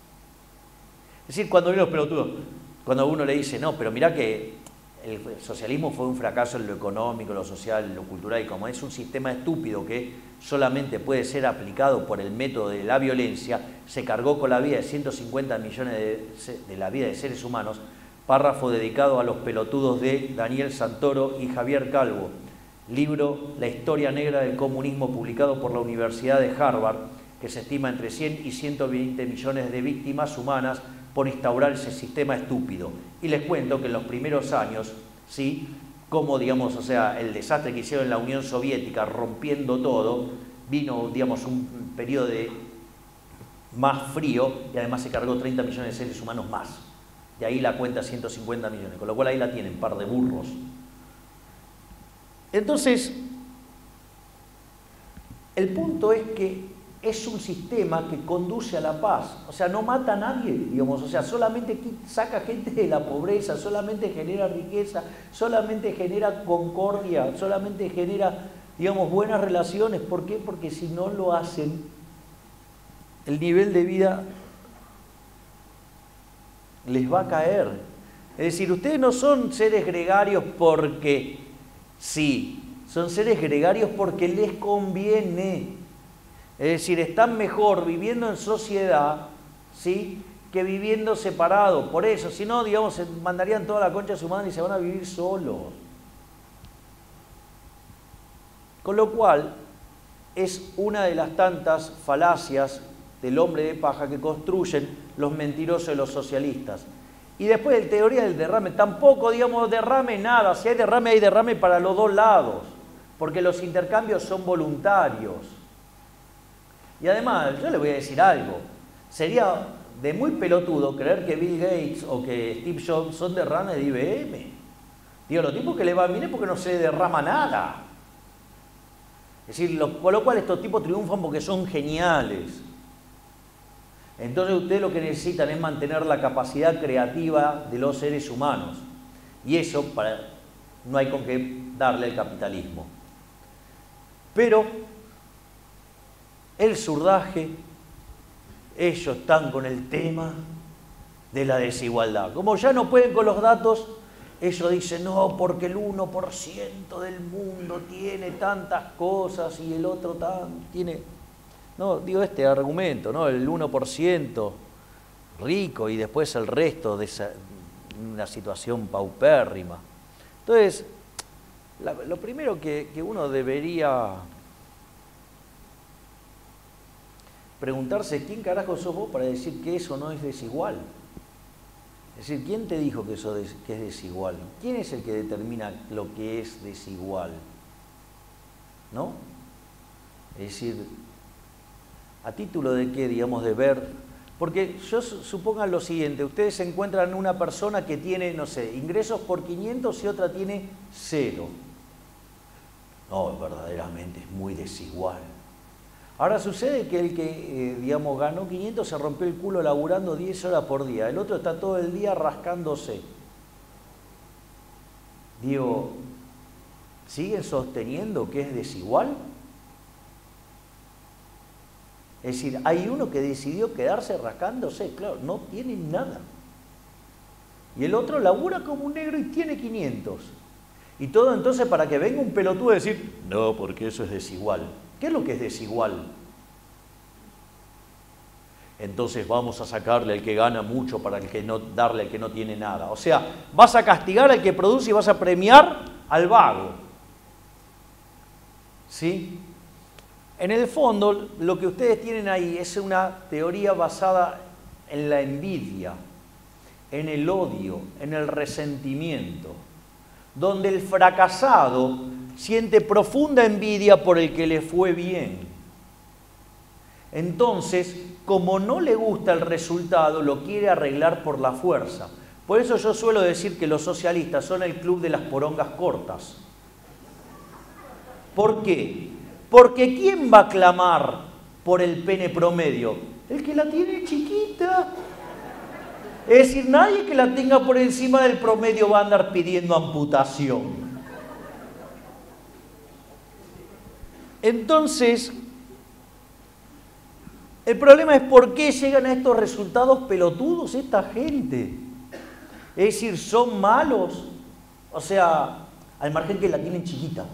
Es decir, cuando vienen los pelotudos, cuando uno le dice, no, pero mirá que el socialismo fue un fracaso en lo económico, lo social, lo cultural, y como es un sistema estúpido que solamente puede ser aplicado por el método de la violencia, se cargó con la vida de 150 millones de la vida de seres humanos. Párrafo dedicado a los pelotudos de Daniel Santoro y Javier Calvo, libro La historia negra del comunismo, publicado por la Universidad de Harvard, que se estima entre 100 y 120 millones de víctimas humanas por instaurar ese sistema estúpido. Y les cuento que en los primeros años, ¿sí?, como, digamos, o sea, el desastre que hicieron en la Unión Soviética, rompiendo todo, vino, digamos, un periodo de más frío y además se cargó 30 millones de seres humanos más. De ahí la cuenta 150 millones, con lo cual ahí la tienen, par de burros. Entonces, el punto es que es un sistema que conduce a la paz, o sea, no mata a nadie, digamos, o sea, solamente saca gente de la pobreza, solamente genera riqueza, solamente genera concordia, solamente genera, digamos, buenas relaciones. ¿Por qué? Porque si no lo hacen, el nivel de vida les va a caer. Es decir, ustedes no son seres gregarios porque sí, son seres gregarios porque les conviene. Es decir, están mejor viviendo en sociedad, ¿sí?, que viviendo separados. Por eso, si no, digamos, se mandarían toda la concha a su madre y se van a vivir solos. Con lo cual, es una de las tantas falacias del hombre de paja que construyen los mentirosos de los socialistas. Y después de teoría del derrame, tampoco, digamos, derrame nada. Si hay derrame para los dos lados. porque los intercambios son voluntarios. Y además, yo le voy a decir algo, sería de muy pelotudo creer que Bill Gates o que Steve Jobs son derrames de IBM. Digo, los tipos que le van bien es porque no se derrama nada. Es decir, con lo cual estos tipos triunfan porque son geniales. Entonces ustedes lo que necesitan es mantener la capacidad creativa de los seres humanos. Y eso no hay con qué darle al capitalismo. Pero el surdaje, ellos están con el tema de la desigualdad. Como ya no pueden con los datos, ellos dicen, no, porque el 1% del mundo tiene tantas cosas y el otro tiene... No, digo este argumento, ¿no? El 1% rico y después el resto de una situación paupérrima. Entonces, lo primero que uno debería preguntarse es quién carajo sos vos para decir que eso no es desigual. Es decir, ¿quién te dijo que eso que es desigual? ¿Quién es el que determina lo que es desigual? ¿No? Es decir, ¿a título de qué, digamos, de ver? Porque yo supongan lo siguiente, ustedes se encuentran una persona que tiene, no sé, ingresos por 500 y otra tiene 0. No, verdaderamente es muy desigual. Ahora sucede que el que, digamos, ganó 500 se rompió el culo laburando 10 horas por día. El otro está todo el día rascándose. Digo, ¿siguen sosteniendo que es desigual? Es decir, hay uno que decidió quedarse rascándose, claro, no tiene nada. Y el otro labura como un negro y tiene 500. Y todo entonces para que venga un pelotudo a decir, no, porque eso es desigual. ¿Qué es lo que es desigual? Entonces vamos a sacarle al que gana mucho para el que no, darle al que no tiene nada. O sea, vas a castigar al que produce y vas a premiar al vago. ¿Sí? En el fondo, lo que ustedes tienen ahí es una teoría basada en la envidia, en el odio, en el resentimiento, donde el fracasado siente profunda envidia por el que le fue bien. Entonces, como no le gusta el resultado, lo quiere arreglar por la fuerza. Por eso yo suelo decir que los socialistas son el club de las porongas cortas. ¿Por qué? Porque ¿quién va a clamar por el pene promedio? El que la tiene chiquita. Es decir, nadie que la tenga por encima del promedio va a andar pidiendo amputación. Entonces, el problema es por qué llegan a estos resultados pelotudos esta gente. Es decir, son malos, o sea, al margen que la tienen chiquita.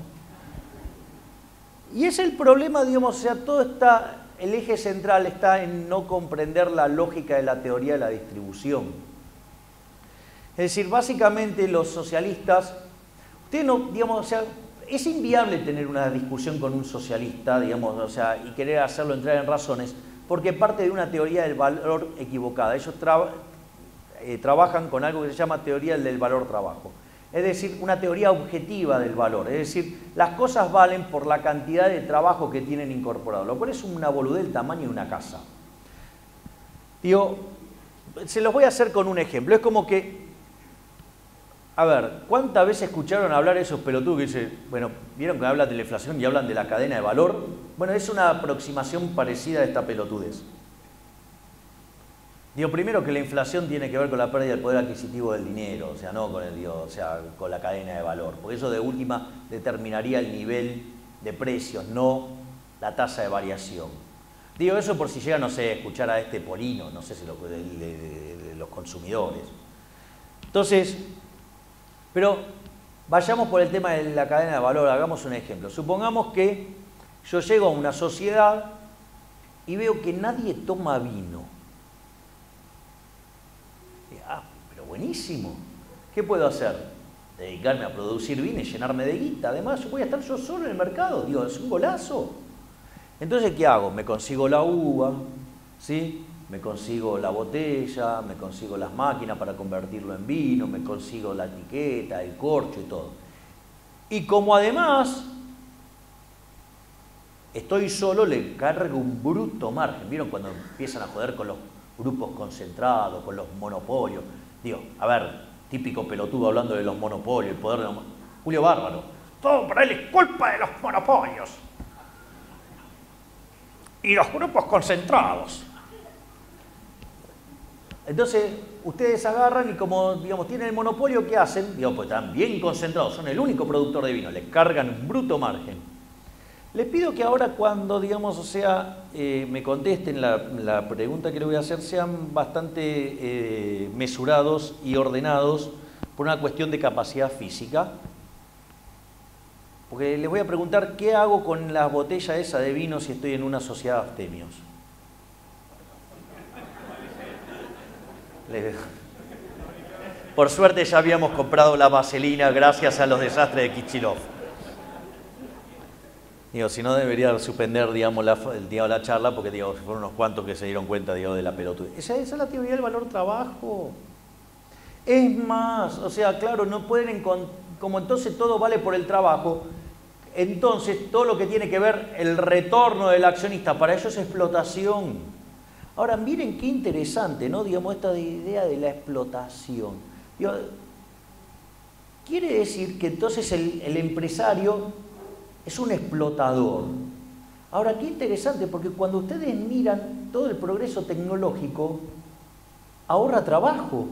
Y es el problema, digamos, o sea, todo está, el eje central está en no comprender la lógica de la teoría de la distribución. Es decir, básicamente los socialistas, ustedes no, digamos, o sea, es inviable tener una discusión con un socialista, digamos, o sea, y querer hacerlo entrar en razones, porque parte de una teoría del valor equivocada. Ellos trabajan con algo que se llama teoría del valor trabajo. Es decir, una teoría objetiva del valor. Es decir, las cosas valen por la cantidad de trabajo que tienen incorporado, lo cual es una boludez del tamaño de una casa. Digo, se los voy a hacer con un ejemplo. Es como que, a ver, ¿cuántas veces escucharon hablar esos pelotudos que dicen, bueno, vieron que hablan de la inflación y hablan de la cadena de valor? Bueno, es una aproximación parecida a esta pelotudez. Digo, primero que la inflación tiene que ver con la pérdida del poder adquisitivo del dinero, o sea, no con con la cadena de valor, porque eso de última determinaría el nivel de precios, no la tasa de variación. Digo eso por si llegan, no sé, a escuchar a este Polino, no sé si de los consumidores. Entonces, pero vayamos por el tema de la cadena de valor, hagamos un ejemplo. Supongamos que yo llego a una sociedad y veo que nadie toma vino. Pero buenísimo. ¿Qué puedo hacer? Dedicarme a producir vino y llenarme de guita. Además, voy a estar yo solo en el mercado. Digo, es un golazo. Entonces, ¿qué hago? Me consigo la uva, ¿sí? Me consigo la botella, me consigo las máquinas para convertirlo en vino, me consigo la etiqueta, el corcho y todo. Y como además estoy solo, le cargo un bruto margen. ¿Vieron cuando empiezan a joder con los grupos concentrados, con los monopolios? Digo, a ver, típico pelotudo hablando de los monopolios, el poder de los Julio Bárbaro. Todo para él es culpa de los monopolios. Y los grupos concentrados. Entonces, ustedes agarran y como, digamos, tienen el monopolio, ¿qué hacen? Digo, pues están bien concentrados, son el único productor de vino, les cargan un bruto margen. Les pido que ahora cuando, digamos, o sea, me contesten la pregunta que les voy a hacer, sean bastante mesurados y ordenados por una cuestión de capacidad física. Porque les voy a preguntar qué hago con la botella esa de vino si estoy en una sociedad de abstemios. Por suerte ya habíamos comprado la vaselina gracias a los desastres de Kicillof. Digo, si no debería suspender, digamos, la charla porque, digo, fueron unos cuantos que se dieron cuenta, digo, de la pelotudez. Esa es la teoría del valor trabajo. Es más, o sea, claro, no pueden, como entonces todo vale por el trabajo, entonces todo lo que tiene que ver el retorno del accionista, para ellos es explotación. Ahora, miren qué interesante, ¿no? Digamos, esta idea de la explotación. Digo, quiere decir que entonces el empresario es un explotador. Ahora, qué interesante, porque cuando ustedes miran todo el progreso tecnológico, ahorra trabajo.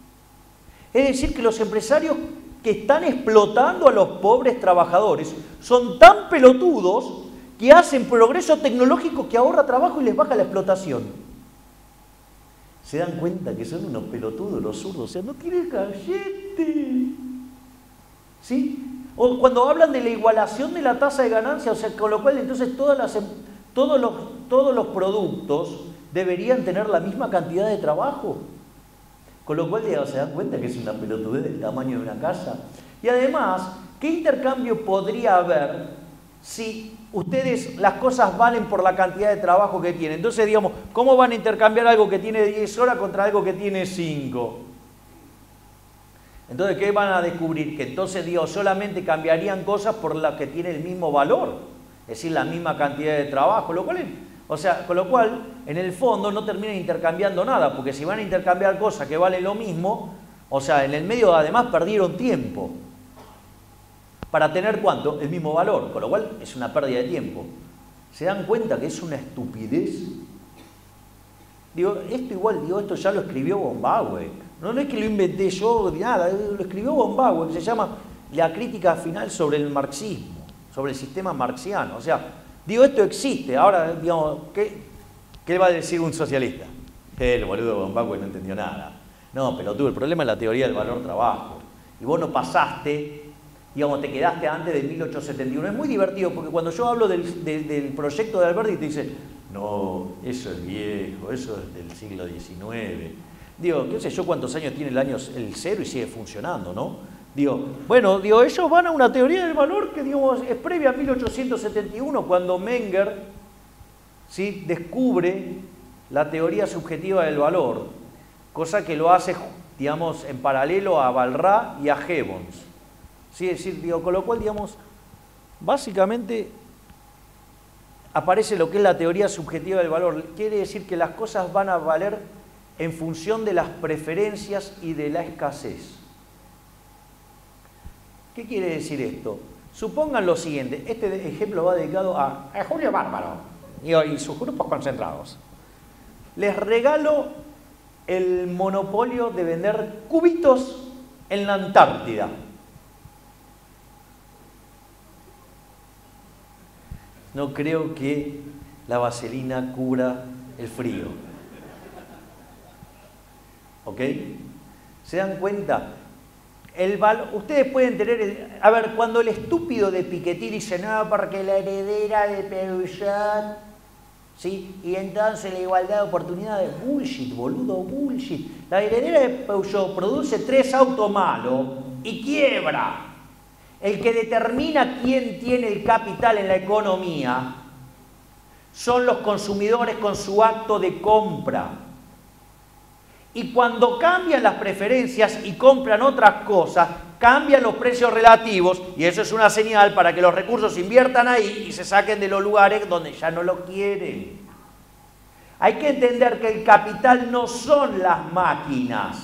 Es decir, que los empresarios que están explotando a los pobres trabajadores son tan pelotudos que hacen progreso tecnológico que ahorra trabajo y les baja la explotación. Se dan cuenta que son unos pelotudos los zurdos, o sea, no tienen gallete. ¿Sí? O cuando hablan de la igualación de la tasa de ganancia, o sea, con lo cual entonces todos los productos deberían tener la misma cantidad de trabajo. Con lo cual, digamos, se dan cuenta que es una pelotudez del tamaño de una casa. Y además, ¿qué intercambio podría haber si ustedes, las cosas valen por la cantidad de trabajo que tienen? Entonces, digamos, ¿cómo van a intercambiar algo que tiene 10 horas contra algo que tiene 5? Entonces, ¿qué van a descubrir? Que entonces, digo, solamente cambiarían cosas por las que tienen el mismo valor, es decir, la misma cantidad de trabajo, con lo cual, en el fondo no terminan intercambiando nada, porque si van a intercambiar cosas que valen lo mismo, o sea, en el medio además perdieron tiempo. Para tener ¿cuánto? El mismo valor, con lo cual es una pérdida de tiempo. ¿Se dan cuenta que es una estupidez? Digo, esto ya lo escribió von Bauer. No es que lo inventé yo, nada, lo escribió von Bauer, que se llama La crítica final sobre el marxismo, sobre el sistema marxiano. O sea, digo, esto existe. Ahora, digamos, ¿qué va a decir un socialista? El boludo von Bauer no entendió nada. No, pelotudo, el problema es la teoría del valor trabajo. Y vos no pasaste... Digamos, te quedaste antes de 1871. Es muy divertido porque cuando yo hablo del proyecto de Alberti te dicen, no, eso es viejo, eso es del siglo XIX. Digo, qué sé yo cuántos años tiene el cero y sigue funcionando, ¿no? Digo, ellos van a una teoría del valor que, digamos, es previa a 1871, cuando Menger, ¿sí?, descubre la teoría subjetiva del valor, cosa que lo hace, digamos, en paralelo a Walras y a Gibbons. Sí, es decir, con lo cual, digamos, básicamente aparece lo que es la teoría subjetiva del valor. Quiere decir que las cosas van a valer en función de las preferencias y de la escasez. ¿Qué quiere decir esto? Supongan lo siguiente, este ejemplo va dedicado a Julio Bárbaro y sus grupos concentrados. Les regalo el monopolio de vender cubitos en la Antártida. No creo que la vaselina cubra el frío. ¿Ok? ¿Se dan cuenta? Ustedes pueden tener... A ver, cuando el estúpido de Piketty dice, no, porque la heredera de Peugeot, ¿sí? Y entonces la igualdad de oportunidades, bullshit, boludo, bullshit. La heredera de Peugeot produce 3 autos malos y quiebra. El que determina quién tiene el capital en la economía son los consumidores con su acto de compra. Y cuando cambian las preferencias y compran otras cosas, cambian los precios relativos y eso es una señal para que los recursos se inviertan ahí y se saquen de los lugares donde ya no lo quieren. Hay que entender que el capital no son las máquinas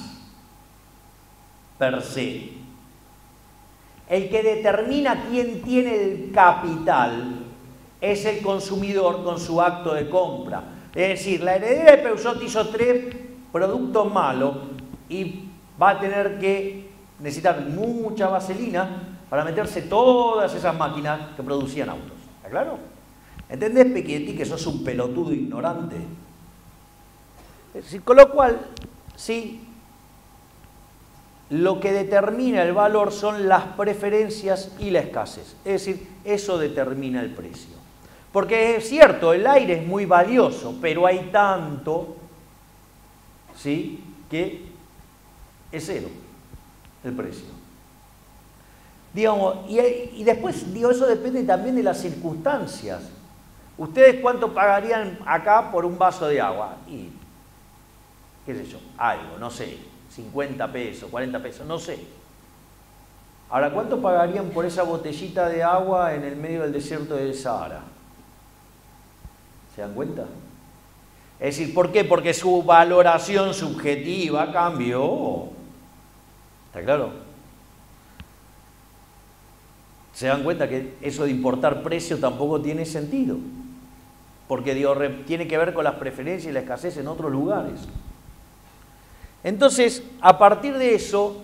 per se. El que determina quién tiene el capital es el consumidor con su acto de compra. Es decir, la heredera de Peugeot hizo 3 productos malos y va a tener que necesitar mucha vaselina para meterse todas esas máquinas que producían autos. ¿Está claro? ¿Entendés, Piketty, que sos un pelotudo ignorante? Es decir, con lo cual, sí, lo que determina el valor son las preferencias y la escasez. Es decir, eso determina el precio. Porque es cierto, el aire es muy valioso, pero hay tanto, ¿sí?, que es cero el precio. Digamos, y después, digo, eso depende también de las circunstancias. ¿Ustedes cuánto pagarían acá por un vaso de agua? Y, qué sé yo, algo, no sé, 50 pesos, 40 pesos, no sé. Ahora, ¿cuánto pagarían por esa botellita de agua en el medio del desierto del Sahara? ¿Se dan cuenta? Es decir, ¿por qué? Porque su valoración subjetiva cambió. ¿Está claro? Se dan cuenta que eso de importar precio tampoco tiene sentido. Porque digo, tiene que ver con las preferencias y la escasez en otros lugares. Entonces, a partir de eso,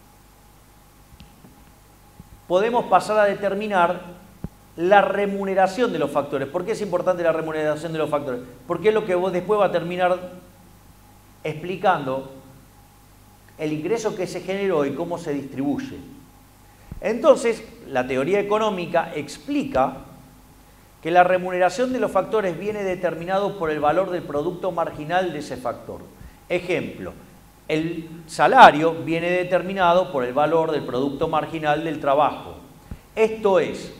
podemos pasar a determinar la remuneración de los factores. ¿Por qué es importante la remuneración de los factores? Porque es lo que vos después va a terminar explicando el ingreso que se generó y cómo se distribuye. Entonces, la teoría económica explica que la remuneración de los factores viene determinado por el valor del producto marginal de ese factor. Ejemplo, el salario viene determinado por el valor del producto marginal del trabajo. Esto es,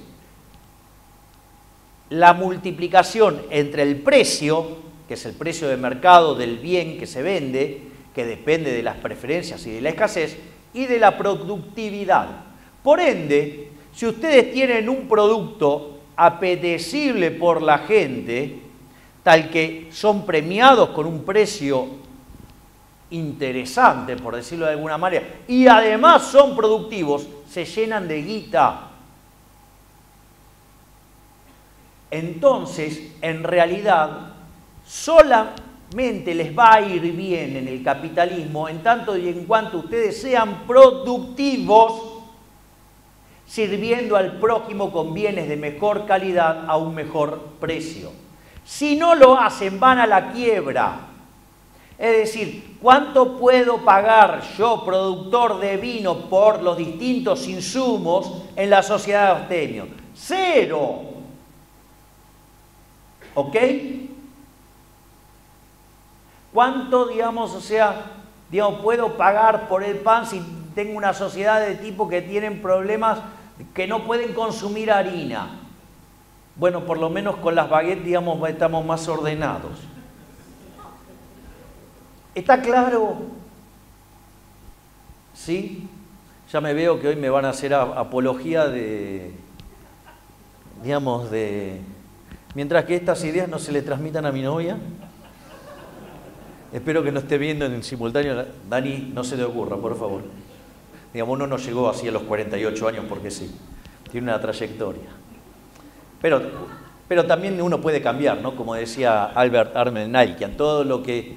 la multiplicación entre el precio, que es el precio de mercado del bien que se vende, que depende de las preferencias y de la escasez, y de la productividad. Por ende, si ustedes tienen un producto apetecible por la gente, tal que son premiados con un precio interesante, por decirlo de alguna manera, y además son productivos, se llenan de guita. Entonces, en realidad, solamente les va a ir bien en el capitalismo en tanto y en cuanto ustedes sean productivos, sirviendo al prójimo con bienes de mejor calidad a un mejor precio. Si no lo hacen, van a la quiebra. Es decir, ¿cuánto puedo pagar yo, productor de vino, por los distintos insumos en la sociedad de abstemio? ¡Cero! ¿Ok? ¿Cuánto, digamos, puedo pagar por el pan si tengo una sociedad de tipo que tienen problemas que no pueden consumir harina? Bueno, por lo menos con las baguettes, digamos, estamos más ordenados. ¿Está claro? ¿Sí? Ya me veo que hoy me van a hacer apología de, digamos, de... Mientras que estas ideas no se le transmitan a mi novia. Espero que no esté viendo en simultáneo. Dani, no se le ocurra, por favor. Digamos, uno no llegó así a los 48 años porque sí. Tiene una trayectoria. Pero también uno puede cambiar, ¿no? Como decía Albert Einstein, todo lo que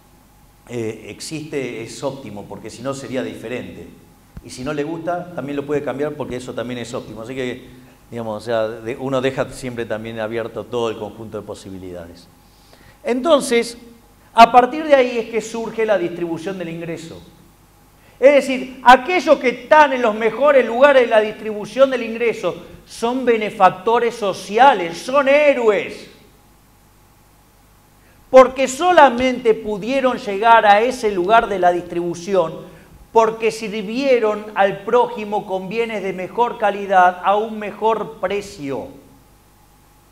existe es óptimo, porque si no sería diferente. Y si no le gusta, también lo puede cambiar porque eso también es óptimo. Así que, digamos, uno deja siempre también abierto todo el conjunto de posibilidades. Entonces, a partir de ahí es que surge la distribución del ingreso. Es decir, aquellos que están en los mejores lugares de la distribución del ingreso son benefactores sociales, son héroes. Porque solamente pudieron llegar a ese lugar de la distribución porque sirvieron al prójimo con bienes de mejor calidad a un mejor precio.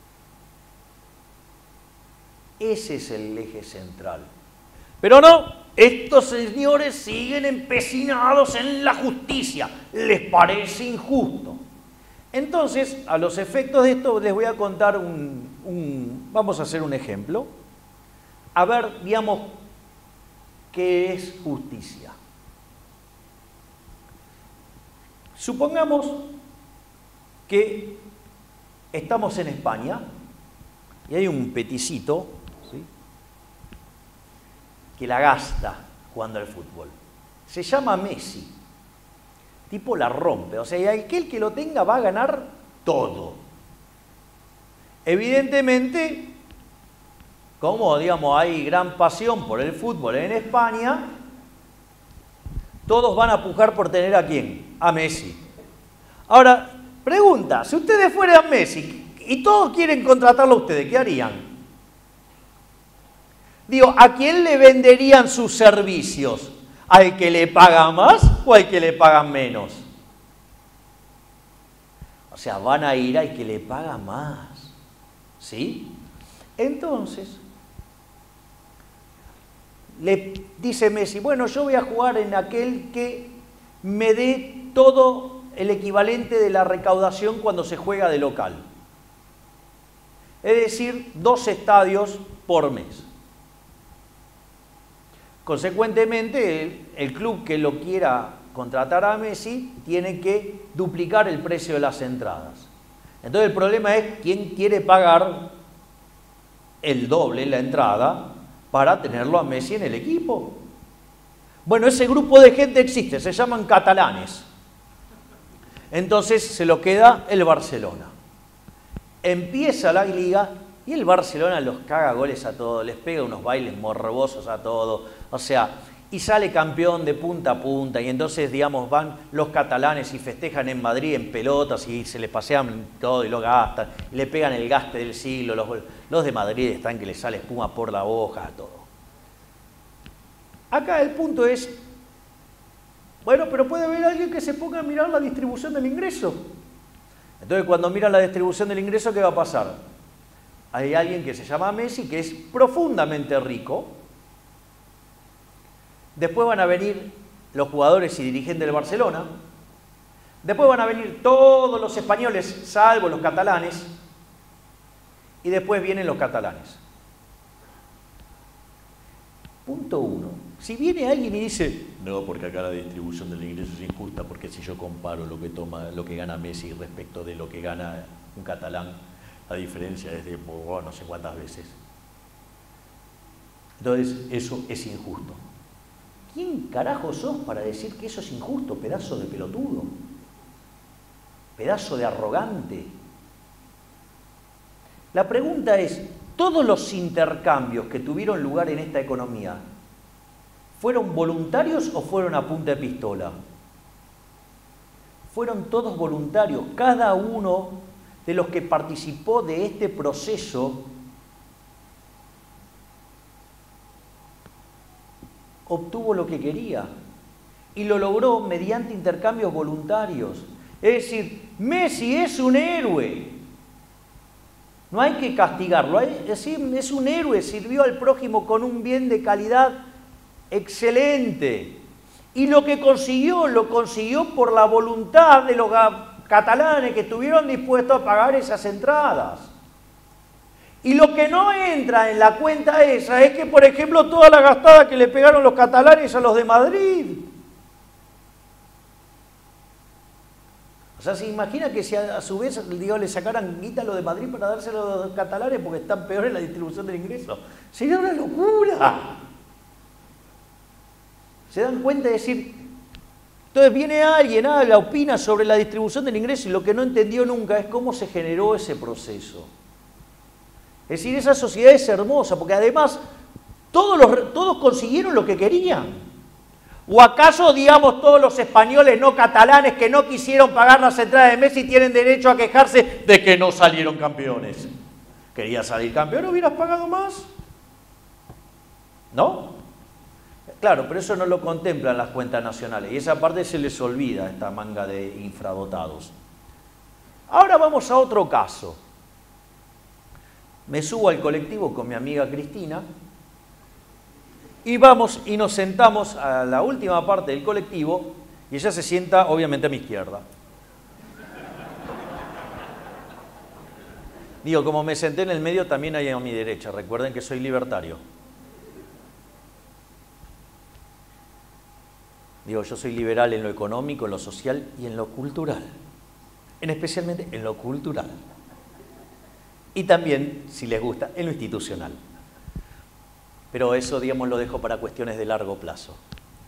Ese es el eje central. Pero no, estos señores siguen empecinados en la justicia, les parece injusto. Entonces, a los efectos de esto, les voy a contar vamos a hacer un ejemplo. A ver, digamos, ¿qué es justicia? Supongamos que estamos en España y hay un peticito, ¿sí?, que la gasta jugando al fútbol. Se llama Messi. Tipo la rompe. O sea, y aquel que lo tenga va a ganar todo. Evidentemente, como digamos hay gran pasión por el fútbol en España, todos van a pujar por tener ¿a quién? A Messi. Ahora, pregunta, si ustedes fueran Messi y todos quieren contratarlo a ustedes, ¿qué harían? Digo, ¿a quién le venderían sus servicios? ¿Al que le paga más o al que le pagan menos? O sea, van a ir al que le paga más. ¿Sí? Entonces, le dice Messi, bueno, yo voy a jugar en aquel que me dé todo el equivalente de la recaudación cuando se juega de local. Es decir, 2 estadios por mes. Consecuentemente, el club que lo quiera contratar a Messi tiene que duplicar el precio de las entradas. Entonces el problema es quién quiere pagar el doble la entrada para tenerlo a Messi en el equipo. Bueno, ese grupo de gente existe, se llaman catalanes. Entonces se lo queda el Barcelona. Empieza la liga y el Barcelona los caga goles a todos, les pega unos bailes morbosos a todos, o sea, y sale campeón de punta a punta, y entonces, digamos, van los catalanes y festejan en Madrid en pelotas y se les pasean todo y lo gastan, y le pegan el gaste del siglo, los de Madrid están que les sale espuma por la boca, todo. Acá el punto es, bueno, pero puede haber alguien que se ponga a mirar la distribución del ingreso. Entonces, cuando miran la distribución del ingreso, ¿qué va a pasar? Hay alguien que se llama Messi, que es profundamente rico. Después van a venir los jugadores y dirigentes del Barcelona. Después van a venir todos los españoles, salvo los catalanes. Y después vienen los catalanes. Punto 1. Si viene alguien y dice, no, porque acá la distribución del ingreso es injusta, porque si yo comparo lo que gana Messi respecto de lo que gana un catalán, la diferencia es de no sé cuántas veces. Entonces, eso es injusto. ¿Quién carajo sos para decir que eso es injusto, pedazo de pelotudo? Pedazo de arrogante. La pregunta es, ¿todos los intercambios que tuvieron lugar en esta economía fueron voluntarios o fueron a punta de pistola? Fueron todos voluntarios. Cada uno de los que participó de este proceso obtuvo lo que quería y lo logró mediante intercambios voluntarios. Es decir, Messi es un héroe. No hay que castigarlo. Es decir, es un héroe, sirvió al prójimo con un bien de calidad excelente. Y lo que consiguió, lo consiguió por la voluntad de los catalanes que estuvieron dispuestos a pagar esas entradas. Y lo que no entra en la cuenta esa es que, por ejemplo, toda la gastada que le pegaron los catalanes a los de Madrid. O sea, ¿se imagina que si a su vez le sacaran guita a los de Madrid para dárselo a los catalanes porque están peor en la distribución del ingreso? Sería una locura. ¿Se dan cuenta de decir? Entonces viene alguien, opina sobre la distribución del ingreso y lo que no entendió nunca es cómo se generó ese proceso. Es decir, esa sociedad es hermosa, porque además todos consiguieron lo que querían. ¿O acaso, digamos, todos los españoles no catalanes que no quisieron pagar las entradas de Messi tienen derecho a quejarse de que no salieron campeones? ¿Querías salir campeón? ¿Hubieras pagado más? ¿No? Claro, pero eso no lo contemplan las cuentas nacionales y esa parte se les olvida a esta manga de infradotados. Ahora vamos a otro caso. Me subo al colectivo con mi amiga Cristina Y vamos y nos sentamos a la última parte del colectivo y ella se sienta obviamente a mi izquierda. Digo, como me senté en el medio, también hay a mi derecha. Recuerden que soy libertario. Digo, yo soy liberal en lo económico, en lo social y en lo cultural. Especialmente en lo cultural. Y también, si les gusta, en lo institucional. Pero eso, digamos, lo dejo para cuestiones de largo plazo.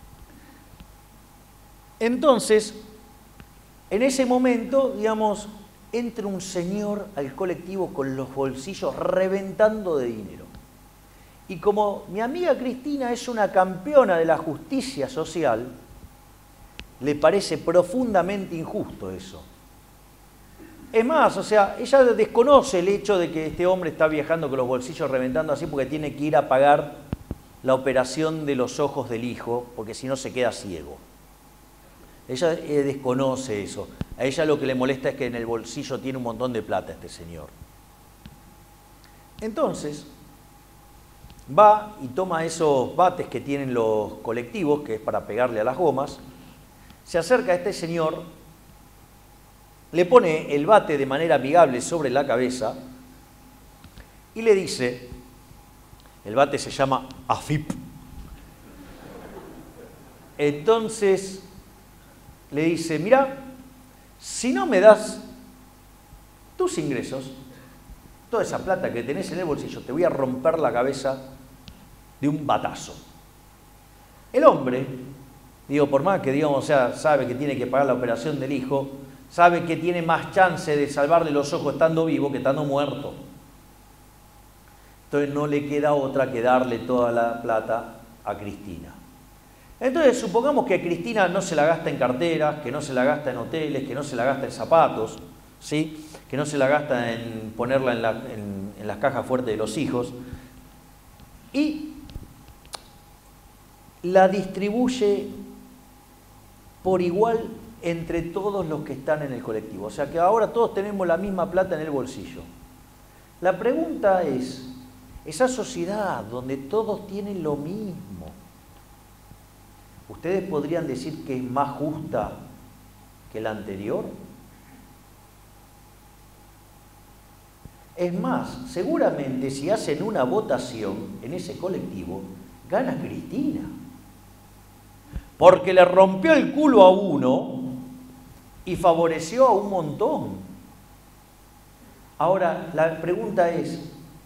Entonces, en ese momento, digamos, entra un señor al colectivo con los bolsillos reventando de dinero. Y como mi amiga Cristina es una campeona de la justicia social, le parece profundamente injusto eso. Es más, o sea, ella desconoce el hecho de que este hombre está viajando con los bolsillos reventando así porque tiene que ir a pagar la operación de los ojos del hijo, porque si no se queda ciego. Ella desconoce eso. A ella lo que le molesta es que en el bolsillo tiene un montón de plata este señor. Entonces, va y toma esos bates que tienen los colectivos, que es para pegarle a las gomas, se acerca a este señor, le pone el bate de manera amigable sobre la cabeza y le dice, el bate se llama AFIP. Entonces le dice, mira, si no me das tus ingresos, toda esa plata que tenés en el bolsillo, te voy a romper la cabeza de un batazo. El hombre, digo, por más que digamos, o sea, sabe que tiene que pagar la operación del hijo, sabe que tiene más chance de salvarle los ojos estando vivo que estando muerto. Entonces no le queda otra que darle toda la plata a Cristina. Entonces supongamos que Cristina no se la gasta en carteras, que no se la gasta en hoteles, que no se la gasta en zapatos, ¿sí? Que no se la gasta en ponerla en las cajas fuertes de los hijos, y la distribuye por igual entre todos los que están en el colectivo. O sea que ahora todos tenemos la misma plata en el bolsillo. La pregunta es, esa sociedad donde todos tienen lo mismo, ¿ustedes podrían decir que es más justa que la anterior? Es más, seguramente si hacen una votación en ese colectivo, gana Cristina. Porque le rompió el culo a uno y favoreció a un montón. Ahora, la pregunta es,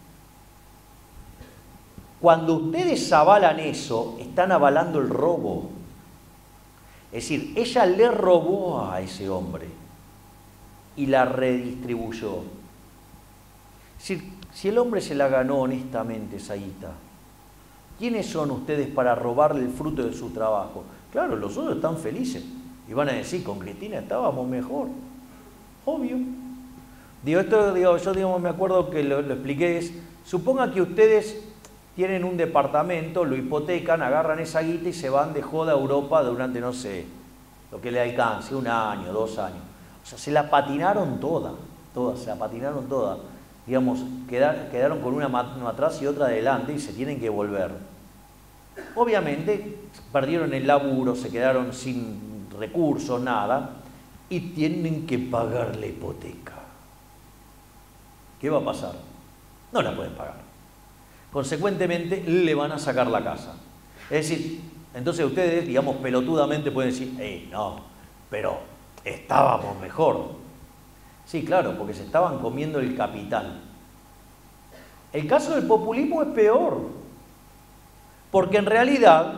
cuando ustedes avalan eso, están avalando el robo. Es decir, ella le robó a ese hombre y la redistribuyó. Es decir, si el hombre se la ganó honestamente esa guita, ¿quiénes son ustedes para robarle el fruto de su trabajo? Claro, los otros están felices y van a decir, con Cristina estábamos mejor. Obvio. Digo, esto, yo me acuerdo que lo expliqué, es, suponga que ustedes tienen un departamento, lo hipotecan, agarran esa guita y se van de joda a Europa durante, no sé, lo que le alcance, 1 año, 2 años. O sea, se la patinaron toda, se la patinaron toda. Digamos, quedaron con una mano atrás y otra adelante y se tienen que volver. Obviamente, perdieron el laburo, se quedaron sin recursos, nada, y tienen que pagar la hipoteca. ¿Qué va a pasar? No la pueden pagar. Consecuentemente, le van a sacar la casa. Es decir, entonces ustedes, digamos, pelotudamente pueden decir, no, pero estábamos mejor. Sí, claro, porque se estaban comiendo el capital. El caso del populismo es peor, porque en realidad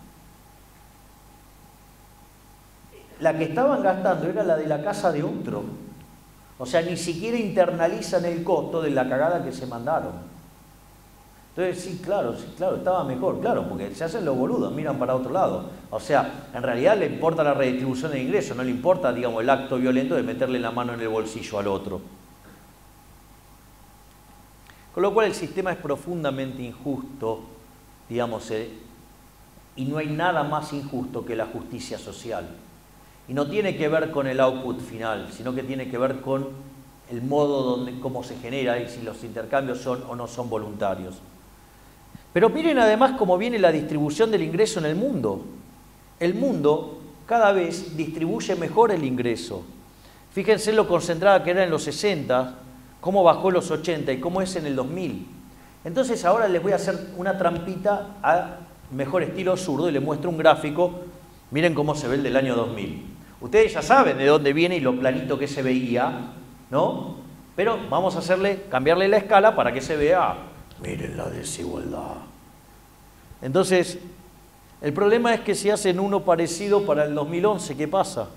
la que estaban gastando era la de la casa de otro. O sea, ni siquiera internalizan el costo de la cagada que se mandaron. Entonces, sí, claro, estaba mejor, claro, porque se hacen los boludos, miran para otro lado. O sea, en realidad le importa la redistribución de ingresos, no le importa, digamos, el acto violento de meterle la mano en el bolsillo al otro. Con lo cual el sistema es profundamente injusto, digamos, y no hay nada más injusto que la justicia social. Y no tiene que ver con el output final, sino que tiene que ver con el modo cómo se genera y si los intercambios son o no son voluntarios. Pero miren además cómo viene la distribución del ingreso en el mundo. El mundo cada vez distribuye mejor el ingreso. Fíjense lo concentrada que era en los 60, cómo bajó en los 80 y cómo es en el 2000. Entonces ahora les voy a hacer una trampita a mejor estilo zurdo y les muestro un gráfico. Miren cómo se ve el del año 2000. Ustedes ya saben de dónde viene y lo planito que se veía, ¿no? Pero vamos a cambiarle la escala para que se vea, miren la desigualdad. Entonces, el problema es que si hacen uno parecido para el 2011, ¿qué pasa?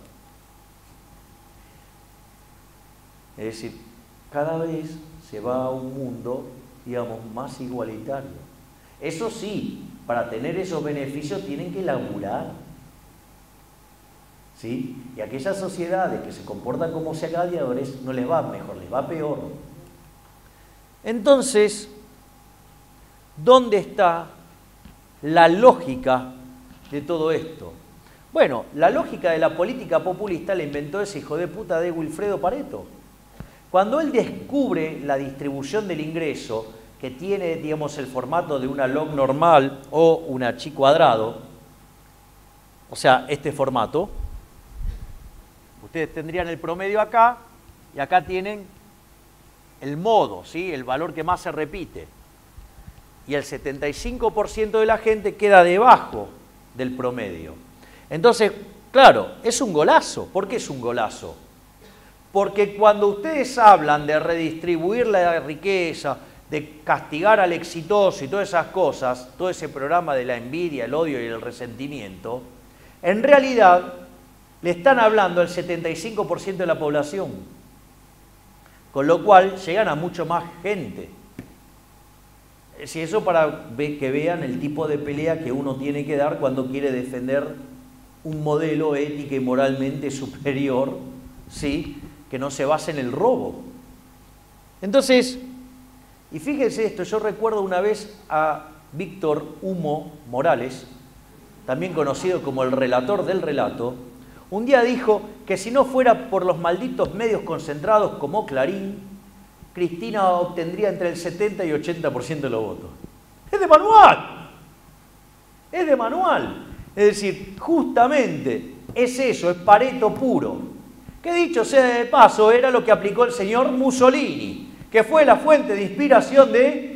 Es decir, cada vez se va a un mundo, digamos, más igualitario. Eso sí, para tener esos beneficios tienen que laburar. ¿Sí? Y aquellas sociedades que se comportan como saqueadores no les va mejor, les va peor. Entonces, ¿dónde está la lógica de todo esto? Bueno, la lógica de la política populista la inventó ese hijo de puta de Wilfredo Pareto. Cuando él descubre la distribución del ingreso, que tiene, digamos, el formato de una log normal o una chi cuadrado, o sea, este formato, ustedes tendrían el promedio acá y acá tienen el modo, ¿sí? El valor que más se repite. Y el 75% de la gente queda debajo del promedio. Entonces, claro, es un golazo. ¿Por qué es un golazo? Porque cuando ustedes hablan de redistribuir la riqueza, de castigar al exitoso y todas esas cosas, todo ese programa de la envidia, el odio y el resentimiento, en realidad le están hablando al 75% de la población, con lo cual llegan a mucho más gente. Si eso para que vean el tipo de pelea que uno tiene que dar cuando quiere defender un modelo ético y moralmente superior, ¿sí? Que no se base en el robo. Entonces, y fíjense esto, yo recuerdo una vez a Víctor Humo Morales, también conocido como el relator del relato, un día dijo que si no fuera por los malditos medios concentrados como Clarín, Cristina obtendría entre el 70 y 80% de los votos. ¡Es de manual! Es de manual. Es decir, justamente es eso, es Pareto puro. Que dicho sea de paso, era lo que aplicó el señor Mussolini, que fue la fuente de inspiración de...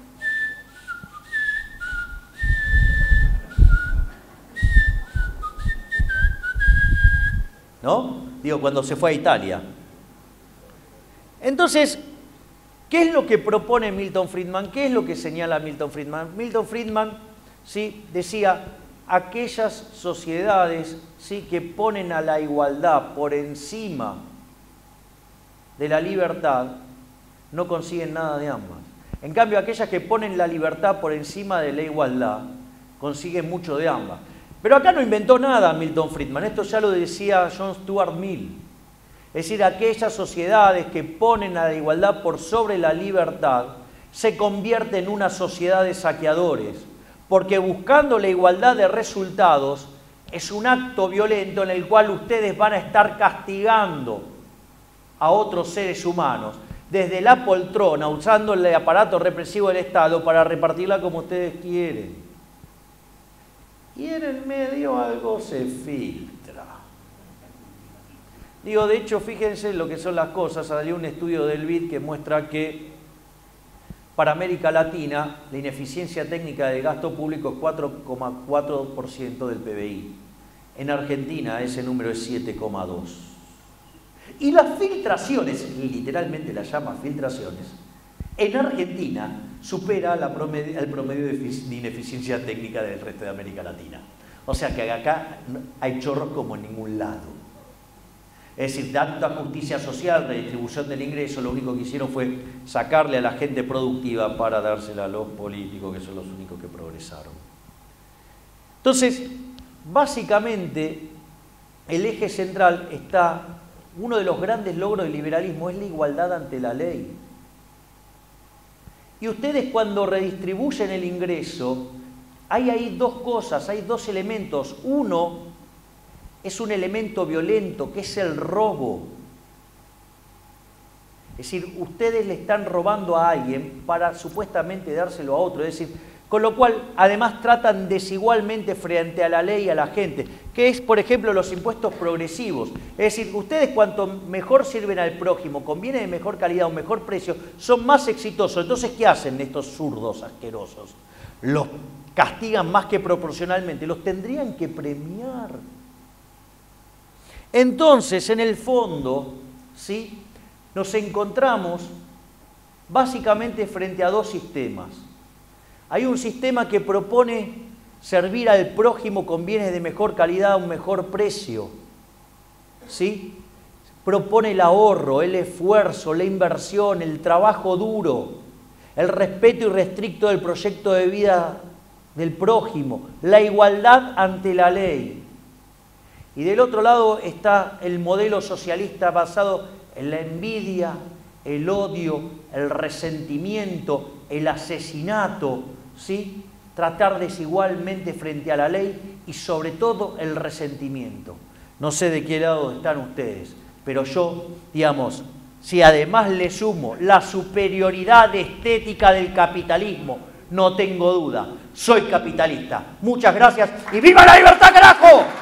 ¿No? Digo, cuando se fue a Italia. Entonces, ¿qué es lo que propone Milton Friedman? ¿Qué es lo que señala Milton Friedman? Milton Friedman, ¿sí?, decía, aquellas sociedades, ¿sí?, que ponen a la igualdad por encima de la libertad, no consiguen nada de ambas. En cambio, aquellas que ponen la libertad por encima de la igualdad, consiguen mucho de ambas. Pero acá no inventó nada Milton Friedman, esto ya lo decía John Stuart Mill. Es decir, aquellas sociedades que ponen a la igualdad por sobre la libertad se convierten en una sociedad de saqueadores, porque buscando la igualdad de resultados es un acto violento en el cual ustedes van a estar castigando a otros seres humanos desde la poltrona, usando el aparato represivo del Estado para repartirla como ustedes quieren. Y en el medio algo se filtra. Digo, de hecho, fíjense lo que son las cosas. Salió un estudio del BID que muestra que para América Latina la ineficiencia técnica del gasto público es 4,4% del PBI. En Argentina ese número es 7,2%. Y las filtraciones, literalmente las llama filtraciones, en Argentina supera el promedio de ineficiencia técnica del resto de América Latina. O sea que acá hay chorros como en ningún lado. Es decir, tanta justicia social, redistribución del ingreso, lo único que hicieron fue sacarle a la gente productiva para dársela a los políticos, que son los únicos que progresaron. Entonces, básicamente, el eje central está, uno de los grandes logros del liberalismo es la igualdad ante la ley. Y ustedes cuando redistribuyen el ingreso, hay ahí dos cosas, hay dos elementos. Uno es un elemento violento, que es el robo. Es decir, ustedes le están robando a alguien para supuestamente dárselo a otro. Es decir, Con lo cual, además, tratan desigualmente frente a la ley y a la gente, que es, por ejemplo, los impuestos progresivos. Es decir, ustedes cuanto mejor sirven al prójimo, conviene de mejor calidad, un mejor precio, son más exitosos. Entonces, ¿qué hacen estos zurdos asquerosos? Los castigan más que proporcionalmente, los tendrían que premiar. Entonces, en el fondo, ¿sí?, nos encontramos básicamente frente a dos sistemas. Hay un sistema que propone servir al prójimo con bienes de mejor calidad a un mejor precio, ¿sí? Propone el ahorro, el esfuerzo, la inversión, el trabajo duro, el respeto irrestricto del proyecto de vida del prójimo, la igualdad ante la ley. Y del otro lado está el modelo socialista basado en la envidia, el odio, el resentimiento, el asesinato, ¿sí? Tratar desigualmente frente a la ley y sobre todo el resentimiento. No sé de qué lado están ustedes, pero yo, digamos, si además le sumo la superioridad estética del capitalismo, no tengo duda, soy capitalista. Muchas gracias y ¡viva la libertad, carajo!